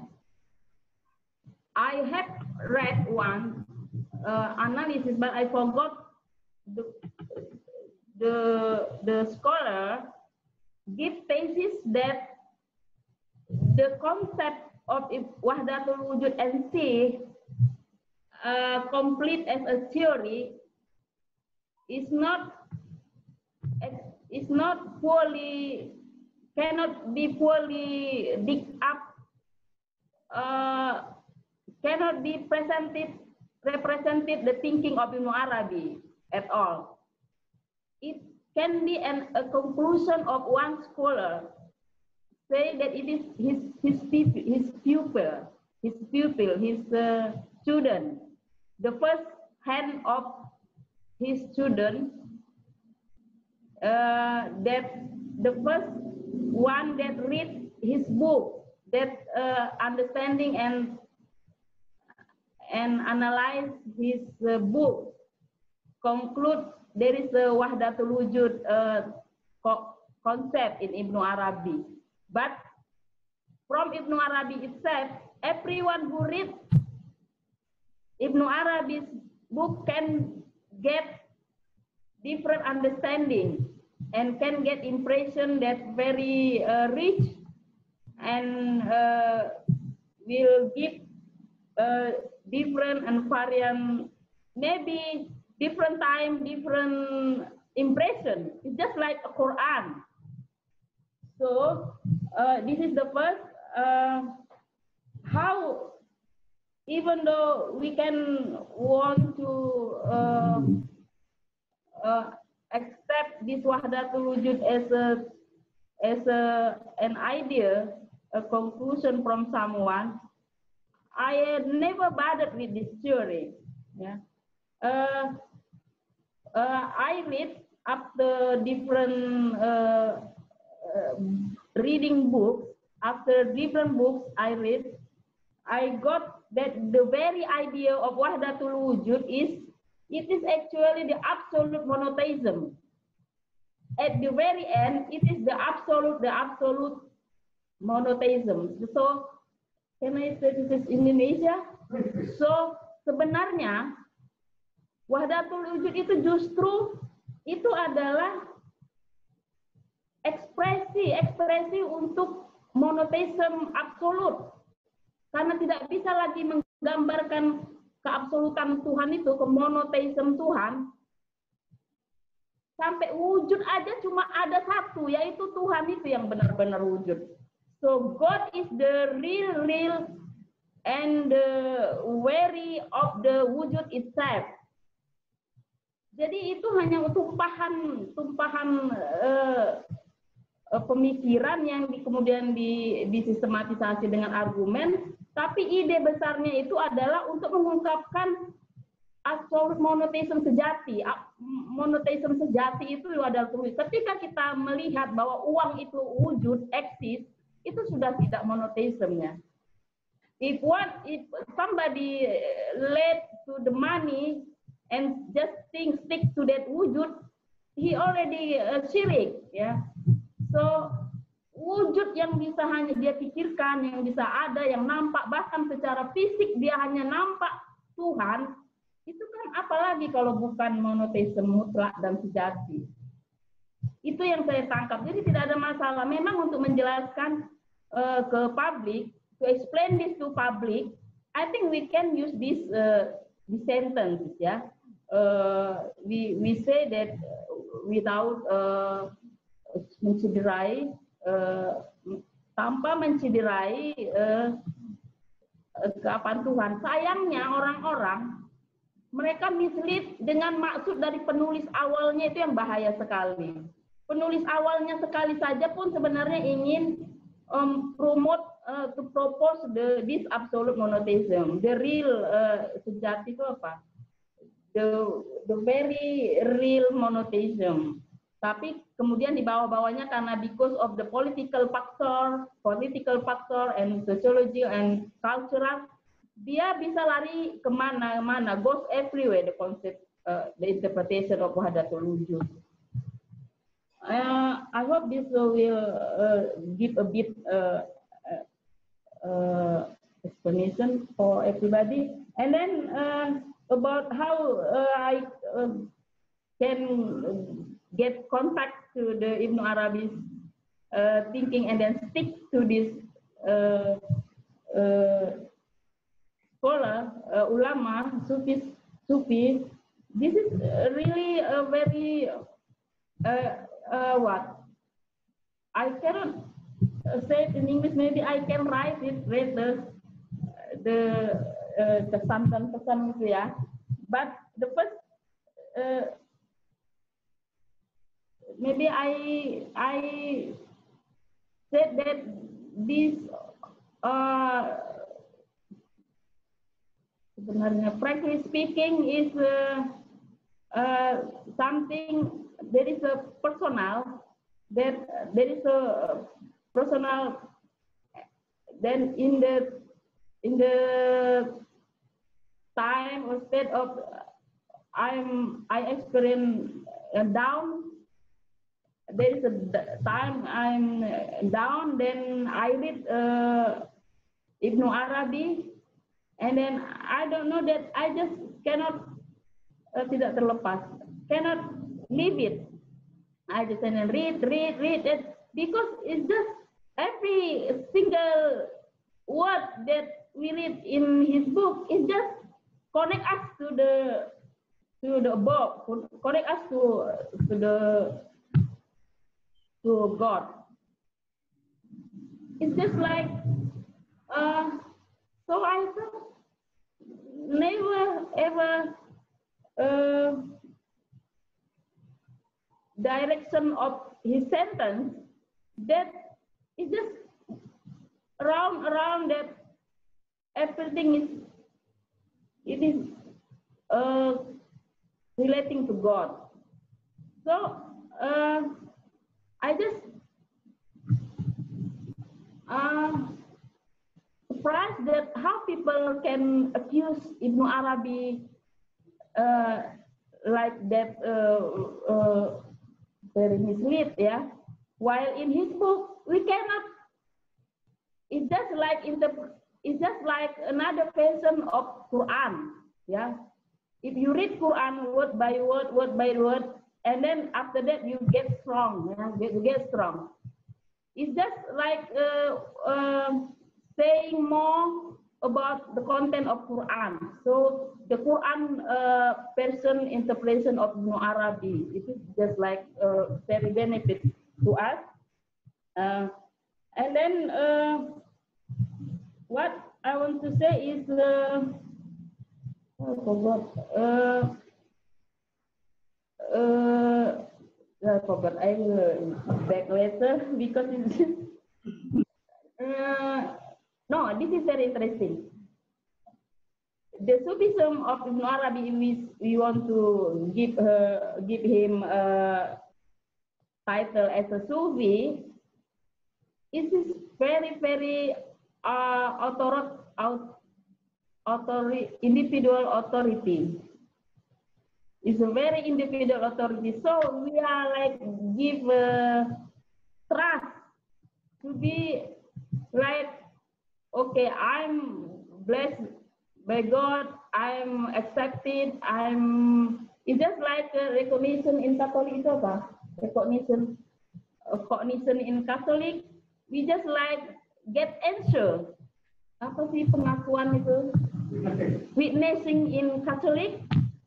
I have read one Uh, analysis, but I forgot the the the scholar give thesis that the concept of Wahdatul Wujud and see uh, complete as a theory is not is not fully cannot be fully dig up uh, cannot be presented. represented the thinking of Ibn Arabi at all. It can be an, a conclusion of one scholar, say that it is his his his pupil, his pupil, his uh, student, the first hand of his student, uh, that the first one that read his book, that uh, understanding and and analyze his uh, book, conclude there is a Wahdatul Wujud uh, co concept in Ibn Arabi. But from Ibn Arabi itself, everyone who reads Ibn Arabi's book can get different understanding and can get impression that very uh, rich and uh, will give uh, different and variant, maybe different time, different impression. It's just like a Quran. So uh, this is the first, uh, how, even though we can want to uh, uh, accept this Wahdatul Wujud as a, as a, an idea, a conclusion from someone, I never bothered with this theory. Yeah, uh, uh, I read after different uh, uh, reading books. After different books I read, I got that the very idea of Wahdatul Wujud is it is actually the absolute monotheism. At the very end, it is the absolute, the absolute monotheism. So. Can I say this is Indonesia? So sebenarnya Wahdatul Wujud itu justru itu adalah ekspresi ekspresi untuk monotheism absolut, karena tidak bisa lagi menggambarkan keabsolutan Tuhan itu ke monotheism Tuhan. Sampai wujud aja cuma ada satu, yaitu Tuhan itu yang benar-benar wujud. So God is the real, real and uh, wary of the wujud itself. Jadi itu hanya tumpahan tumpahan uh, pemikiran yang di, kemudian di, disistematisasi dengan argumen, tapi ide besarnya itu adalah untuk mengungkapkan absolute monotheism sejati. Monotheism sejati itu adalah ketika kita melihat bahwa uang itu wujud, eksis, itu sudah tidak monotheismnya. If what if somebody led to the money and just think stick to that wujud, he already uh, syirik, ya. So wujud yang bisa hanya dia pikirkan, yang bisa ada, yang nampak, bahkan secara fisik dia hanya nampak Tuhan, itu kan apalagi kalau bukan monoteisme mutlak dan sejati. Itu yang saya tangkap. Jadi tidak ada masalah. Memang untuk menjelaskan uh, ke publik, to explain this to public, I think we can use this uh, this sentence, ya. Uh, we we say that without uh, mencederai, uh, tanpa mencederai uh, keapaan Tuhan. Sayangnya orang-orang mereka mislead dengan maksud dari penulis awalnya, itu yang bahaya sekali. Penulis awalnya sekali saja pun sebenarnya ingin um, promote uh, to propose the this absolute monotheism. The real uh, sejati itu apa? The the very real monotheism. Tapi kemudian di bawah-bawahnya karena because of the political factor, political factor and sociology and cultural, dia bisa lari kemana-mana, goes everywhere the concept, uh, the interpretation of wahdatul wujud. Uh, I hope this will uh, give a bit uh, uh, explanation for everybody. And then uh, about how uh, I uh, can get contact to the Ibn Arabi's uh, thinking and then stick to this uh, uh, scholar, uh, ulama, Sufis, Sufi. This is really a very uh, uh, what? I cannot say it in English. Maybe I can write it, read the the uh, pesan-pesan itu ya. But the first, uh, maybe I I said that this uh, sebenarnya, frankly speaking, is uh, uh, something that is a personal, that there is a personal. Then in the in the time or state of I'm I experience down. There is a time I'm down. Then I read uh, Ibn Arabi. And then I don't know that I just cannot uh, tidak terlepas, cannot leave it. I just and read, read, read it because it's just every single word that we read in his book is just connect us to the to the above, connect us to to the to God. It's just like. Uh, So I thought never ever uh, direction of his sentence that is just around around that everything is it is uh, relating to God. So uh, I just uh, surprised that how people can accuse Ibn Arabi uh, like that, uh, uh, very mislead, yeah. While in his book we cannot. It's just like in the. It's just like another version of Quran, yeah. If you read Quran word by word, word by word, and then after that you get strong, yeah? you get strong. It's just like. Uh, uh, saying more about the content of Quran. So the Quran uh, person interpretation of Ibn Arabi, it is just like uh, very benefit to us. Uh, and then uh, what I want to say is uh, I forgot. Uh, uh, I forgot. I will back later because it's. uh, no, this is very interesting. The Sufism of Ibn Arabi, we, we want to give her, give him a title as a Sufi. It is very, very uh, author, authority, individual authority. It's a very individual authority. So we are like give uh, trust to be like, okay, I'm blessed by God, I'm accepted, I'm, it's just like a recognition in Catholic itu apa? Recognition, recognition in Catholic, we just like get answer. Apa sih pengakuan itu? Witnessing in Catholic.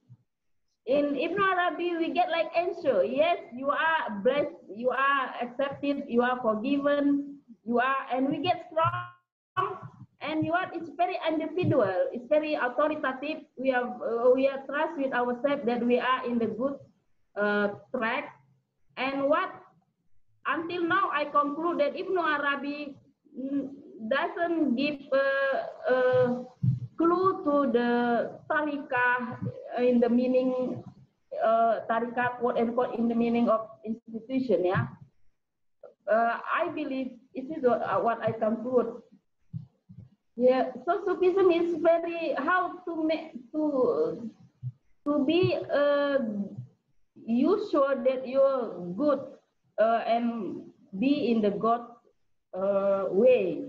In Ibn Arabi, we get like answer. Yes, you are blessed, you are accepted, you are forgiven, you are, and we get strong. And you are, it's very individual, it's very authoritative. We have, uh, we are trust with ourselves that we are in the good uh, track. And what, until now, I conclude that Ibn Arabi doesn't give a, a clue to the tarikah in the meaning, uh, tarikah, quote unquote, in the meaning of institution, yeah. Uh, I believe this is what, uh, what I conclude. Yeah, so Sufism is very, how to make, to, to be, uh, you sure that you're good uh, and be in the God uh, way.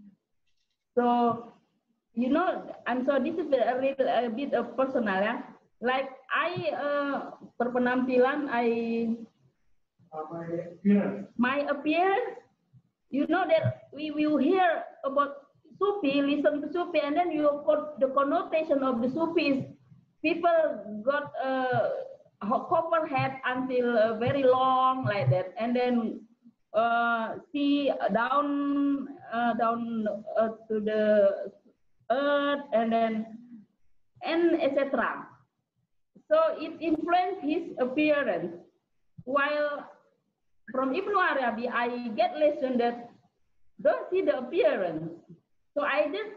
So, you know, and so this is a little a bit of personal, yeah. Like I, uh, perpenampilan, I, my appearance. my appearance, you know that we will hear about Sufi, listen to Sufi, and then you put the connotation of the Sufis. People got a uh, copper hat until uh, very long like that, and then uh, see down uh, down uh, to the earth, and then and et cetera. So it influenced his appearance. While from Ibn Arabi, I get lesson that don't see the appearance. So I just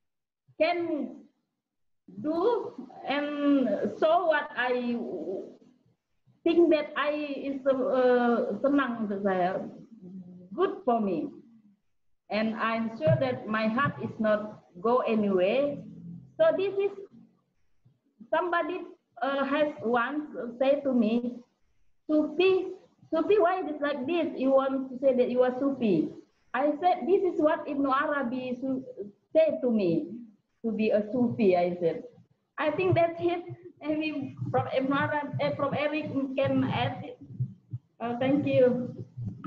can do and show what I think that I is uh, senang untuk saya, good for me, and I'm sure that my heart is not go anywhere. So this is somebody uh, has once said to me, Sufi, Sufi, why is it like this? You want to say that you are Sufi? I said, this is what Ibn Arabi said to me, to be a Sufi, I said. I think that's it. Maybe from Ibn Arabi, eh, from Eric can add it. Uh, thank you.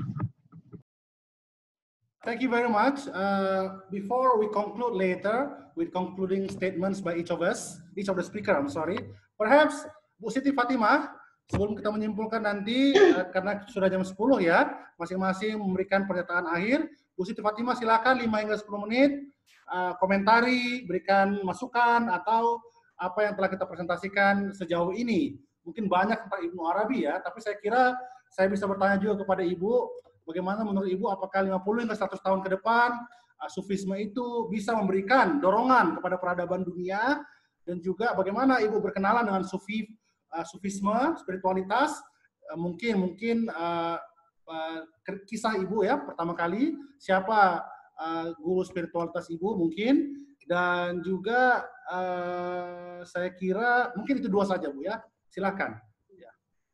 Thank you very much. Uh, before we conclude later with concluding statements by each of us, each of the speaker, I'm sorry. Perhaps Bu Siti Fatimah, sebelum kita menyimpulkan nanti, uh, karena sudah jam sepuluh ya, masing-masing memberikan pernyataan akhir. Bu Siti Fatimah silakan lima hingga sepuluh menit, uh, komentari, berikan masukan, atau apa yang telah kita presentasikan sejauh ini. Mungkin banyak tentang Ibnu Arabi ya, tapi saya kira saya bisa bertanya juga kepada Ibu, bagaimana menurut Ibu apakah lima puluh hingga seratus tahun ke depan, uh, Sufisme itu bisa memberikan dorongan kepada peradaban dunia, dan juga bagaimana Ibu berkenalan dengan Sufi, uh, Sufisme, spiritualitas, uh, mungkin mungkin uh, uh, kisah Ibu ya pertama kali, siapa uh, guru spiritualitas Ibu mungkin, dan juga uh, saya kira mungkin itu dua saja Bu ya, silakan. Ya.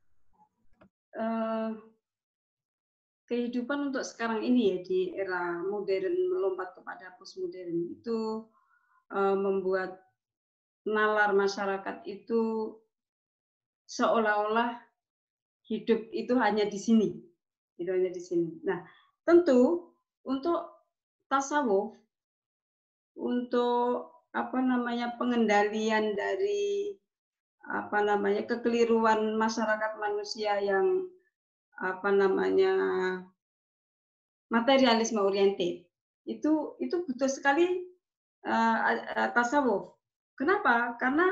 Uh, kehidupan untuk sekarang ini ya, di era modern melompat kepada postmodern itu uh, membuat nalar masyarakat itu seolah-olah hidup itu hanya di sini, itu hanya di sini. Nah, tentu untuk tasawuf, untuk apa namanya pengendalian dari apa namanya kekeliruan masyarakat manusia yang apa namanya materialisme oriented, itu itu butuh sekali uh, uh, tasawuf. Kenapa? Karena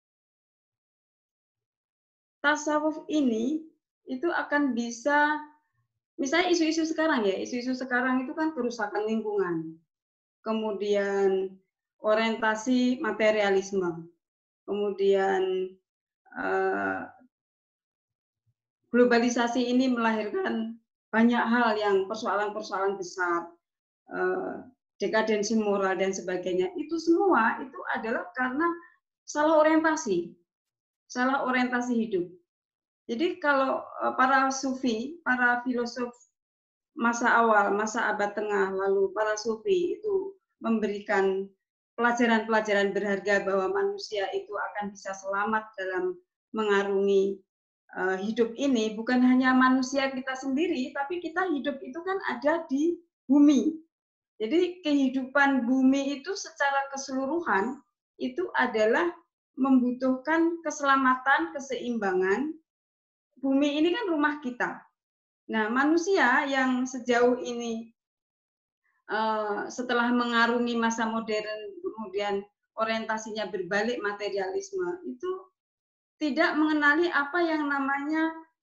tasawuf ini itu akan bisa, misalnya isu-isu sekarang ya, isu-isu sekarang itu kan kerusakan lingkungan, kemudian orientasi materialisme, kemudian uh, globalisasi ini melahirkan banyak hal yang persoalan-persoalan besar, uh, dekadensi moral dan sebagainya. Itu semua itu adalah karena salah orientasi, salah orientasi hidup. Jadi kalau para sufi, para filosof masa awal, masa abad tengah, lalu para sufi itu memberikan pelajaran-pelajaran berharga bahwa manusia itu akan bisa selamat dalam mengarungi uh, hidup ini, bukan hanya manusia kita sendiri, tapi kita hidup itu kan ada di bumi. Jadi kehidupan bumi itu secara keseluruhan itu adalah membutuhkan keselamatan, keseimbangan. Bumi ini kan rumah kita. Nah, manusia yang sejauh ini uh, setelah mengarungi masa modern, kemudian orientasinya berbalik materialisme, itu tidak mengenali apa yang namanya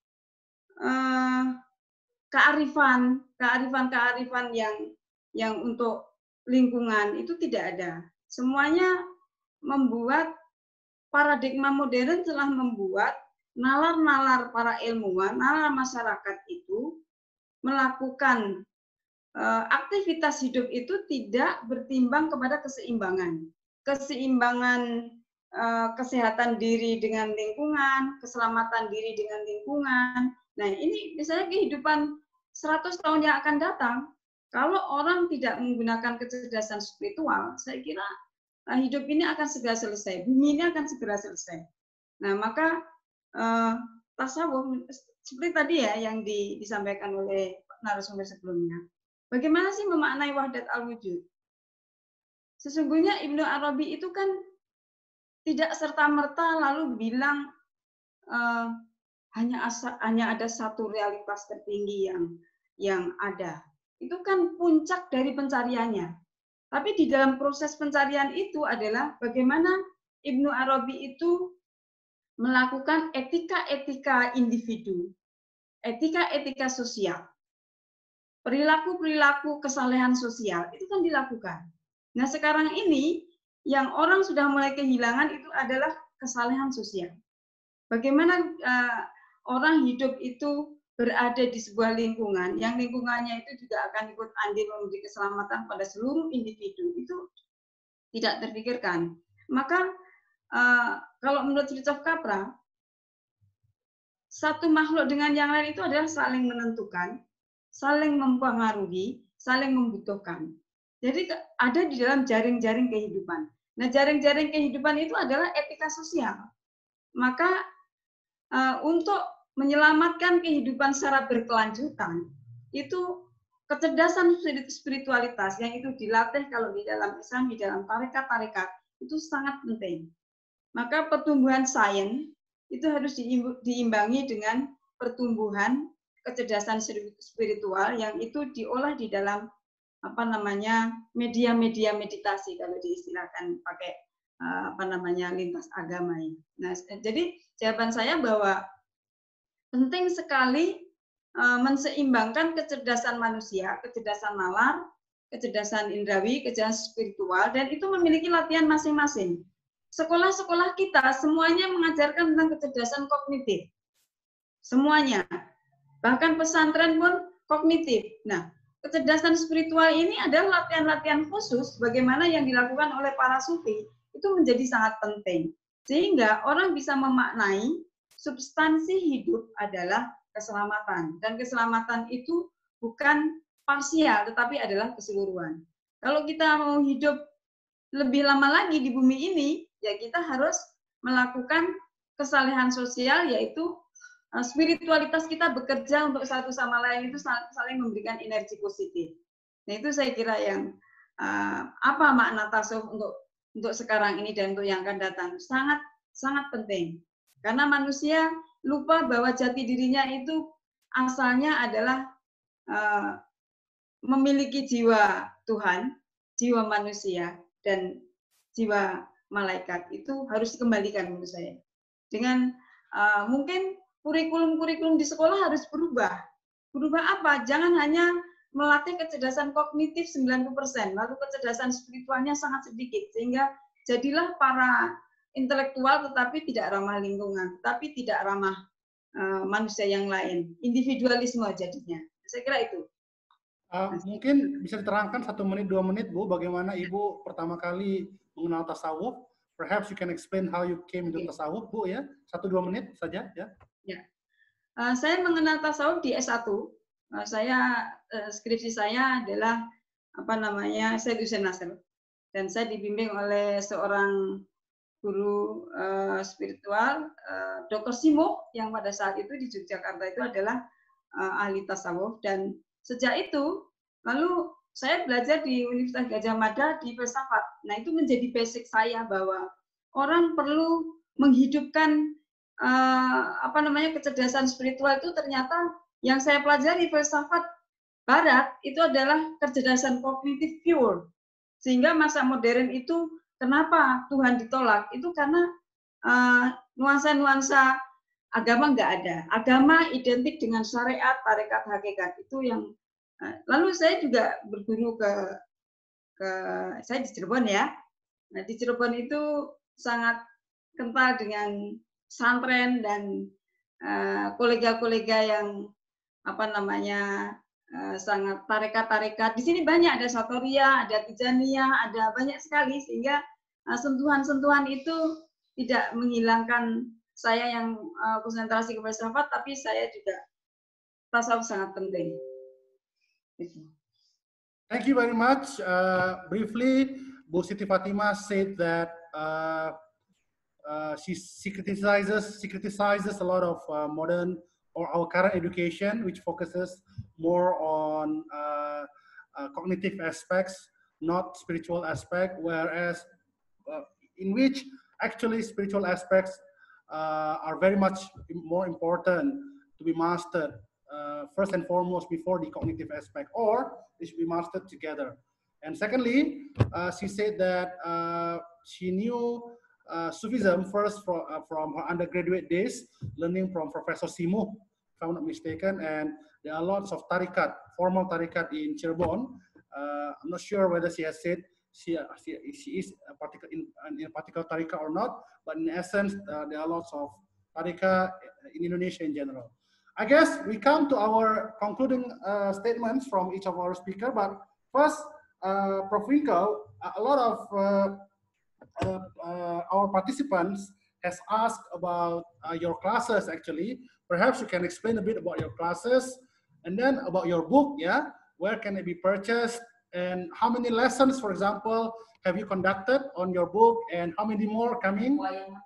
uh, kearifan, kearifan-kearifan yang yang untuk lingkungan itu tidak ada. Semuanya membuat paradigma modern telah membuat nalar-nalar para ilmuwan, nalar masyarakat itu melakukan uh, aktivitas hidup itu tidak bertimbang kepada keseimbangan. Keseimbangan uh, kesehatan diri dengan lingkungan, keselamatan diri dengan lingkungan. Nah, ini misalnya kehidupan seratus tahun yang akan datang, kalau orang tidak menggunakan kecerdasan spiritual, saya kira uh, hidup ini akan segera selesai, bumi ini akan segera selesai. Nah, maka Uh, tasawuf seperti tadi ya yang di, disampaikan oleh narasumber sebelumnya. Bagaimana sih memaknai wahdat al-wujud? Sesungguhnya Ibnu Arabi itu kan tidak serta-merta lalu bilang uh, hanya asa, hanya ada satu realitas tertinggi yang yang ada. Itu kan puncak dari pencariannya. Tapi di dalam proses pencarian itu adalah bagaimana Ibnu Arabi itu melakukan etika-etika individu, etika-etika sosial, perilaku-perilaku kesalehan sosial, itu kan dilakukan. Nah, sekarang ini yang orang sudah mulai kehilangan itu adalah kesalehan sosial. Bagaimana uh, orang hidup itu berada di sebuah lingkungan, yang lingkungannya itu juga akan ikut andil memberi keselamatan pada seluruh individu, itu tidak terpikirkan. Maka Uh, kalau menurut Fritjof Capra, satu makhluk dengan yang lain itu adalah saling menentukan, saling mempengaruhi, saling membutuhkan. Jadi ada di dalam jaring-jaring kehidupan. Nah, jaring-jaring kehidupan itu adalah etika sosial. Maka uh, untuk menyelamatkan kehidupan secara berkelanjutan, itu kecerdasan spiritualitas yang itu dilatih kalau di dalam Islam, di dalam tarekat-tarekat, itu sangat penting. Maka pertumbuhan sains itu harus diimbangi dengan pertumbuhan kecerdasan spiritual yang itu diolah di dalam apa namanya media-media meditasi kalau diistilahkan pakai apa namanya lintas agama ini. Nah, jadi jawaban saya bahwa penting sekali menseimbangkan kecerdasan manusia, kecerdasan nalar, kecerdasan indrawi, kecerdasan spiritual, dan itu memiliki latihan masing-masing. Sekolah-sekolah kita semuanya mengajarkan tentang kecerdasan kognitif. Semuanya. Bahkan pesantren pun kognitif. Nah, kecerdasan spiritual ini adalah latihan-latihan khusus bagaimana yang dilakukan oleh para sufi itu menjadi sangat penting. Sehingga orang bisa memaknai substansi hidup adalah keselamatan. Dan keselamatan itu bukan parsial, tetapi adalah keseluruhan. Kalau kita mau hidup lebih lama lagi di bumi ini, ya kita harus melakukan kesalehan sosial, yaitu spiritualitas kita bekerja untuk satu sama lain itu saling memberikan energi positif. Nah, itu saya kira yang uh, apa makna tasawuf untuk untuk sekarang ini dan untuk yang akan datang sangat sangat penting. Karena manusia lupa bahwa jati dirinya itu asalnya adalah uh, memiliki jiwa Tuhan, jiwa manusia. dan jiwa malaikat itu harus dikembalikan menurut saya. Dengan uh, mungkin kurikulum-kurikulum di sekolah harus berubah. Berubah apa? Jangan hanya melatih kecerdasan kognitif sembilan puluh persen, lalu kecerdasan spiritualnya sangat sedikit, sehingga jadilah para intelektual tetapi tidak ramah lingkungan, tetapi tidak ramah uh, manusia yang lain. Individualisme jadinya. Saya kira itu. Uh, mungkin bisa diterangkan satu menit, dua menit, Bu, bagaimana Ibu pertama kali mengenal tasawuf? Perhaps you can explain how you came into tasawuf, Bu, ya? Satu, dua menit saja, ya? Ya. Uh, saya mengenal tasawuf di S satu. Uh, saya, uh, skripsi saya adalah, apa namanya, Syed Hussein Nasr. Dan saya dibimbing oleh seorang guru uh, spiritual, uh, Doktor Simo, yang pada saat itu di Yogyakarta itu adalah uh, ahli tasawuf. Dan sejak itu, lalu saya belajar di Universitas Gadjah Mada di filsafat. Nah, itu menjadi basic saya bahwa orang perlu menghidupkan uh, apa namanya kecerdasan spiritual itu. Ternyata yang saya pelajari filsafat Barat itu adalah kecerdasan kognitif pure. Sehingga masa modern itu kenapa Tuhan ditolak? Itu karena nuansa-nuansa uh, agama nggak ada. Agama identik dengan syariat, tarekat, hakikat. Itu yang uh, lalu saya juga berguru ke ke saya di Cirebon ya. Nah, di Cirebon itu sangat kental dengan santren dan kolega-kolega uh, yang apa namanya uh, sangat tarekat-tarekat. Di sini banyak, ada Satoria, ada Tijaniyah, ada banyak sekali, sehingga sentuhan-sentuhan uh, itu tidak menghilangkan saya yang uh, konsentrasi ke filsafat, tapi saya juga tasawuf sangat penting. Thank you very much. Uh, briefly, Bu Siti Fatimah said that uh, uh, she, she criticizes she criticizes a lot of uh, modern or our current education, which focuses more on uh, uh, cognitive aspects, not spiritual aspect, whereas uh, in which actually spiritual aspects uh, are very much more important to be mastered uh, first and foremost before the cognitive aspect, or they should be mastered together. And secondly, uh, she said that uh, she knew uh, Sufism first from, uh, from her undergraduate days, learning from Professor Simo, if I'm not mistaken, and there are lots of tarikat, formal tarikat in Cirebon. Uh, I'm not sure whether she has said she, she, she is a particular, in, in a particular tarikat or not, but in essence, uh, there are lots of tarikat in Indonesia in general. I guess we come to our concluding uh, statements from each of our speakers, but first, uh, Professor Winkel, a lot of uh, uh, uh, our participants has asked about uh, your classes actually. Perhaps you can explain a bit about your classes, and then about your book, yeah? Where can it be purchased, and how many lessons, for example, have you conducted on your book, and how many more coming?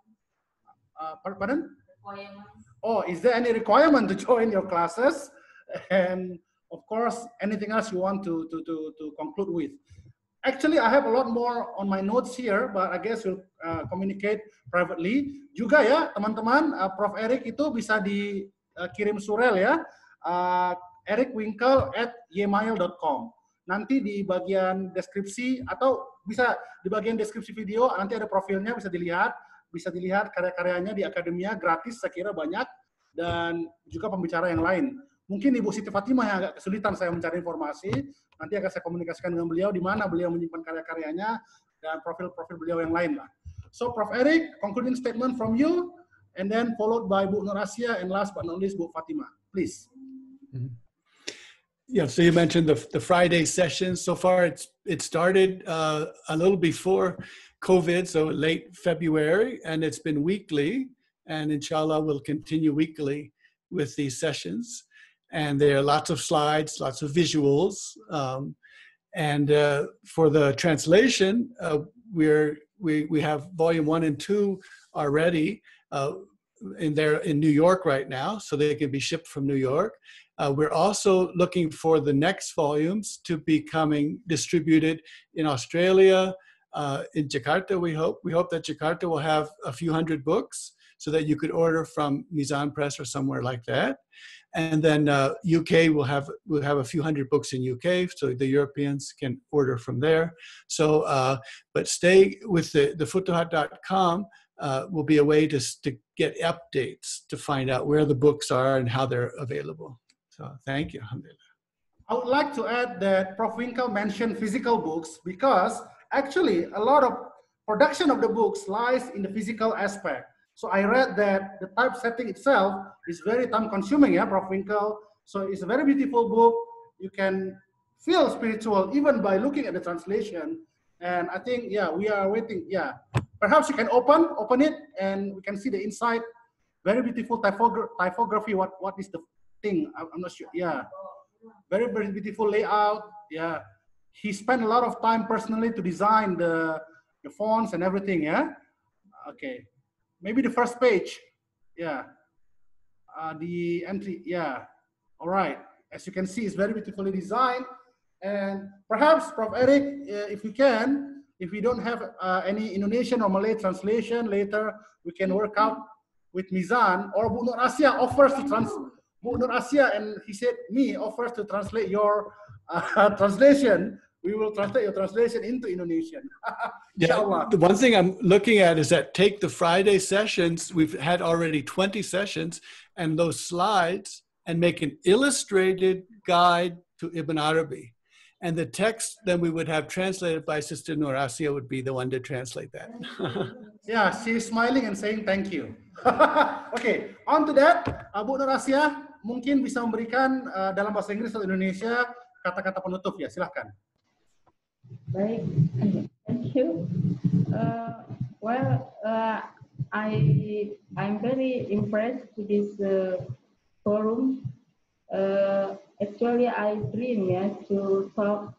Uh, pardon? Oh, is there any requirement to join your classes? And of course, anything else you want to, to, to, to conclude with? Actually, I have a lot more on my notes here, but I guess we'll uh, communicate privately. Juga ya, teman-teman, uh, Profesor Eric itu bisa dikirim uh, surel ya, uh, eric winkel at gmail dot com. Nanti di bagian deskripsi, atau bisa di bagian deskripsi video, nanti ada profilnya, bisa dilihat. Bisa dilihat karya-karyanya di Akademia, gratis, saya kira banyak, dan juga pembicara yang lain. Mungkin Ibu Siti Fatimah yang agak kesulitan saya mencari informasi, nanti akan saya komunikasikan dengan beliau, di mana beliau menyimpan karya-karyanya, dan profil-profil beliau yang lain lah. So, Profesor Eric, concluding statement from you, and then followed by Bu Nur Asia, and last but not least, Bu Fatimah. Please. Mm-hmm. Yeah, so you mentioned the, the Friday sessions. So far, it's it started uh, a little before COVID, so late February, and it's been weekly, and inshallah we'll continue weekly with these sessions. And there are lots of slides, lots of visuals. Um, and uh, for the translation, uh, we're, we, we have volume one and two already uh, in there in New York right now, so they can be shipped from New York. Uh, we're also looking for the next volumes to be coming distributed in Australia, uh, in Jakarta, we hope. We hope that Jakarta will have a few hundred books. so that you could order from Mizan Press or somewhere like that. And then uh, U K will have will have a few hundred books in U K, so the Europeans can order from there. So, uh, but stay with the the futuhat dot com uh, will be a way to to get updates to find out where the books are and how they're available. So, thank you. I would like to add that Professor Winkel mentioned physical books because actually a lot of production of the books lies in the physical aspect. So I read that the typesetting itself is very time consuming, yeah, Professor Winkel. So it's a very beautiful book. You can feel spiritual even by looking at the translation. And I think, yeah, we are waiting. Yeah, perhaps you can open, open it and we can see the inside. Very beautiful typogra typography. What, what is the thing? I'm not sure. Yeah, very, very beautiful layout. Yeah, he spent a lot of time personally to design the, the fonts and everything. Yeah, okay. Maybe the first page, yeah. Uh, the entry, yeah. All right. As you can see, it's very beautifully designed. And perhaps, Professor Eric, uh, if we can, if we don't have uh, any Indonesian or Malay translation later, we can work out with Mizan, or Bu Nur Asia offers to trans. Bu Nur Asia and he said me offers to translate your uh, translation. We will translate your translation into Indonesian. Yeah, the one thing I'm looking at is that take the Friday sessions, we've had already twenty sessions, and those slides, and make an illustrated guide to Ibn Arabi. And the text then we would have translated by Sister Nur Asia would be the one to translate that. Yeah, she's smiling and saying thank you. Okay, on to that, uh, Bu Nur Asia mungkin bisa memberikan uh, dalam bahasa Inggris atau Indonesia kata-kata penutup ya, silahkan. Baik, thank you. Uh, well, uh, I I'm very impressed with this uh, forum. Uh, actually, I dream yeah to talk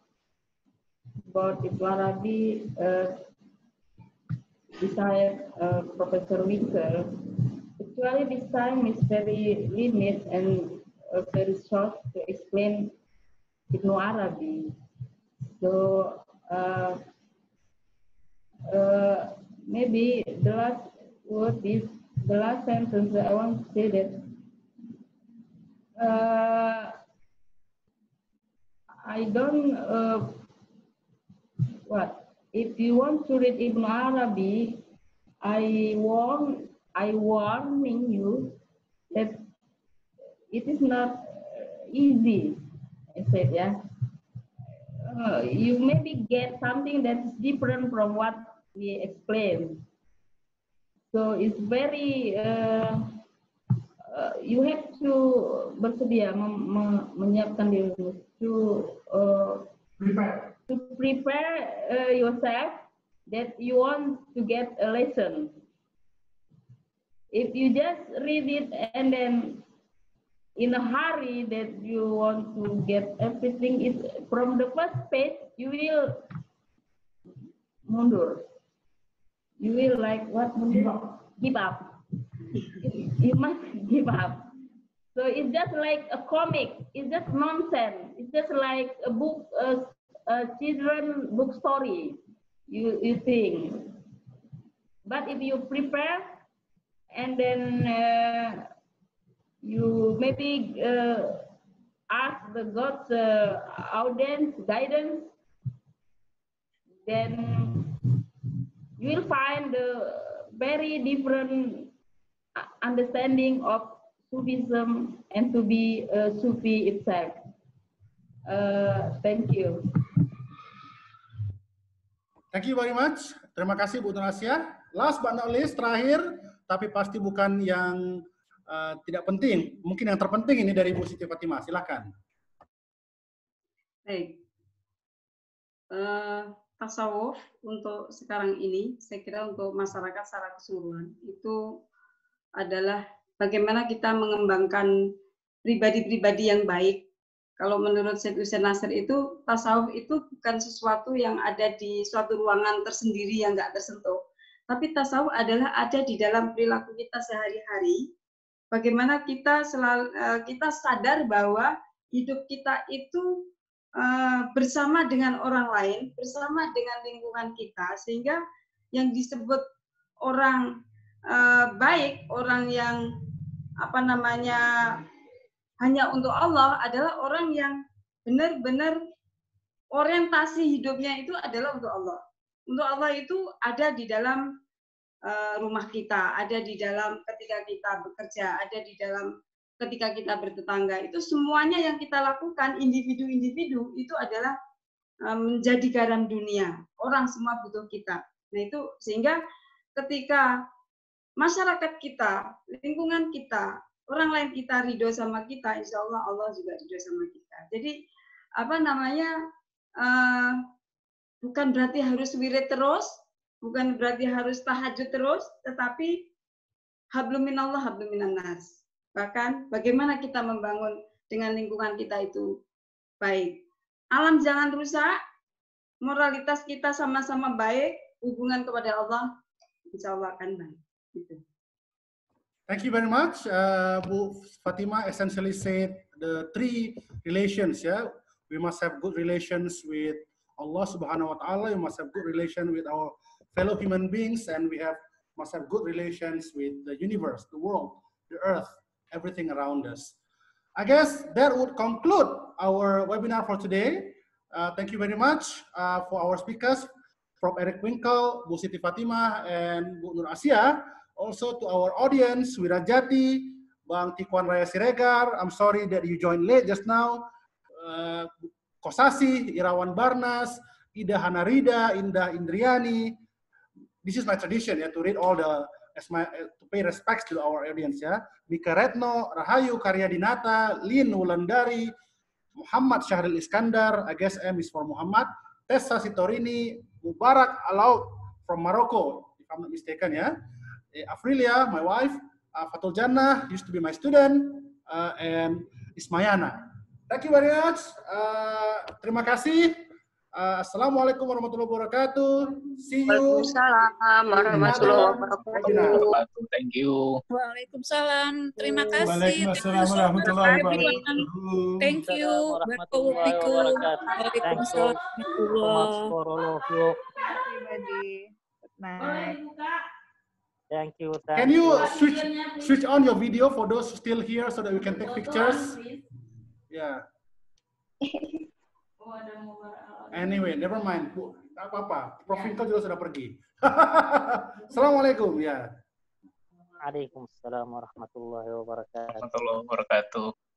about Ibn Arabi uh, beside uh, Professor Winkel. Actually, this time is very limited and uh, very short to explain Ibn Arabi. So. Uh, uh, maybe the last word is the last sentence that I want to say that uh, I don't uh, what if you want to read Ibn Arabi, I warn I warning you that it is not easy. I said yeah. Uh, you maybe get something that's different from what we explained. So it's very, uh, uh, you have to bersedia menyiapkan diri to uh, prepare to prepare uh, yourself that you want to get a lesson. If you just read it and then in a hurry that you want to get everything, is from the first page you will mundur. You will like what? Give up. Give up. You must give up. So it's just like a comic. It's just nonsense. It's just like a book, a, a children book story. You you think. But if you prepare and then. Uh, You maybe uh, ask the God's uh, audience, guidance, then you will find a very different understanding of Sufism and to be uh, Sufi itself. Uh, thank you. Thank you very much. Terima kasih Bu Nur Asia. Last but not least, terakhir, tapi pasti bukan yang Uh, tidak penting, mungkin yang terpenting ini dari Bu Siti Fatimah, silakan. Baik, uh, tasawuf untuk sekarang ini, saya kira untuk masyarakat secara keseluruhan itu adalah bagaimana kita mengembangkan pribadi-pribadi yang baik. Kalau menurut Syed Hussein Nasr itu tasawuf itu bukan sesuatu yang ada di suatu ruangan tersendiri yang nggak tersentuh, tapi tasawuf adalah ada di dalam perilaku kita sehari-hari. Bagaimana kita selalu kita sadar bahwa hidup kita itu uh, bersama dengan orang lain, bersama dengan lingkungan kita, sehingga yang disebut orang uh, baik, orang yang apa namanya hanya untuk Allah adalah orang yang benar-benar orientasi hidupnya itu adalah untuk Allah. Untuk Allah itu ada di dalam uh, rumah kita, ada di dalam ketika kita bekerja, ada di dalam ketika kita bertetangga. Itu semuanya yang kita lakukan individu-individu itu adalah uh, menjadi garam dunia. Orang semua butuh kita. Nah itu sehingga ketika masyarakat kita, lingkungan kita, orang lain kita ridho sama kita, insya Allah Allah juga ridho sama kita. Jadi apa namanya uh, bukan berarti harus wirid terus, bukan berarti harus tahajud terus, tetapi hablum minallah hablum minannas. Bahkan bagaimana kita membangun dengan lingkungan kita itu baik. Alam jangan rusak, moralitas kita sama-sama baik, hubungan kepada Allah insya Allah akan baik. Gitu. Thank you very much. Uh, Bu Fatima essentially said the three relations. Yeah, we must have good relations with Allah Subhanahu Wa Taala. We must have good relation with our fellow human beings, and we have must have good relations with the universe, the world, the earth, everything around us. I guess that would conclude our webinar for today. Uh, thank you very much uh, for our speakers, Professor Eric Winkle, Bu Siti Fatimah, and Bu Nur Asia. Also to our audience, Wirajati, Bang Tikwan Raya Siregar, I'm sorry that you joined late just now. Uh, Kosasi, Irawan Barnas, Ida Hanarida, Indah Indriani. This is my tradition, ya, to read all the, as my, uh, to pay respects to our audience, ya. Mika Retno, Rahayu Karya Dinata, Lin Wulandari, Muhammad Syahril Iskandar, I guess M is for Muhammad, Tessa Sitorini, Mubarak Alaud from Morocco, if I'm not mistaken, ya. Afrilia, my wife, uh, Fatul Jannah, used to be my student, uh, and Ismayana. Thank you very much. Uh, terima kasih. Uh, Assalamualaikum warahmatullahi wabarakatuh. See you. Waalaikumsalam warahmatullahi wabarakatuh. Thank you. Waalaikumsalam. Terima kasih. Waalaikumsalam warahmatullahi wabarakatuh. Thank you. Warahmatullahi wabarakatuh. Waalaikumsalam warahmatullahi Everybody. Good night. Thank you. Can you switch switch on your video for those still here so that we can take pictures? Yeah. Anyway, never mind. Tak apa-apa. Prof Winkle juga sudah pergi. Assalamualaikum. Ya. Waalaikumsalam warahmatullahi wabarakatuh. Warahmatullahi wabarakatuh.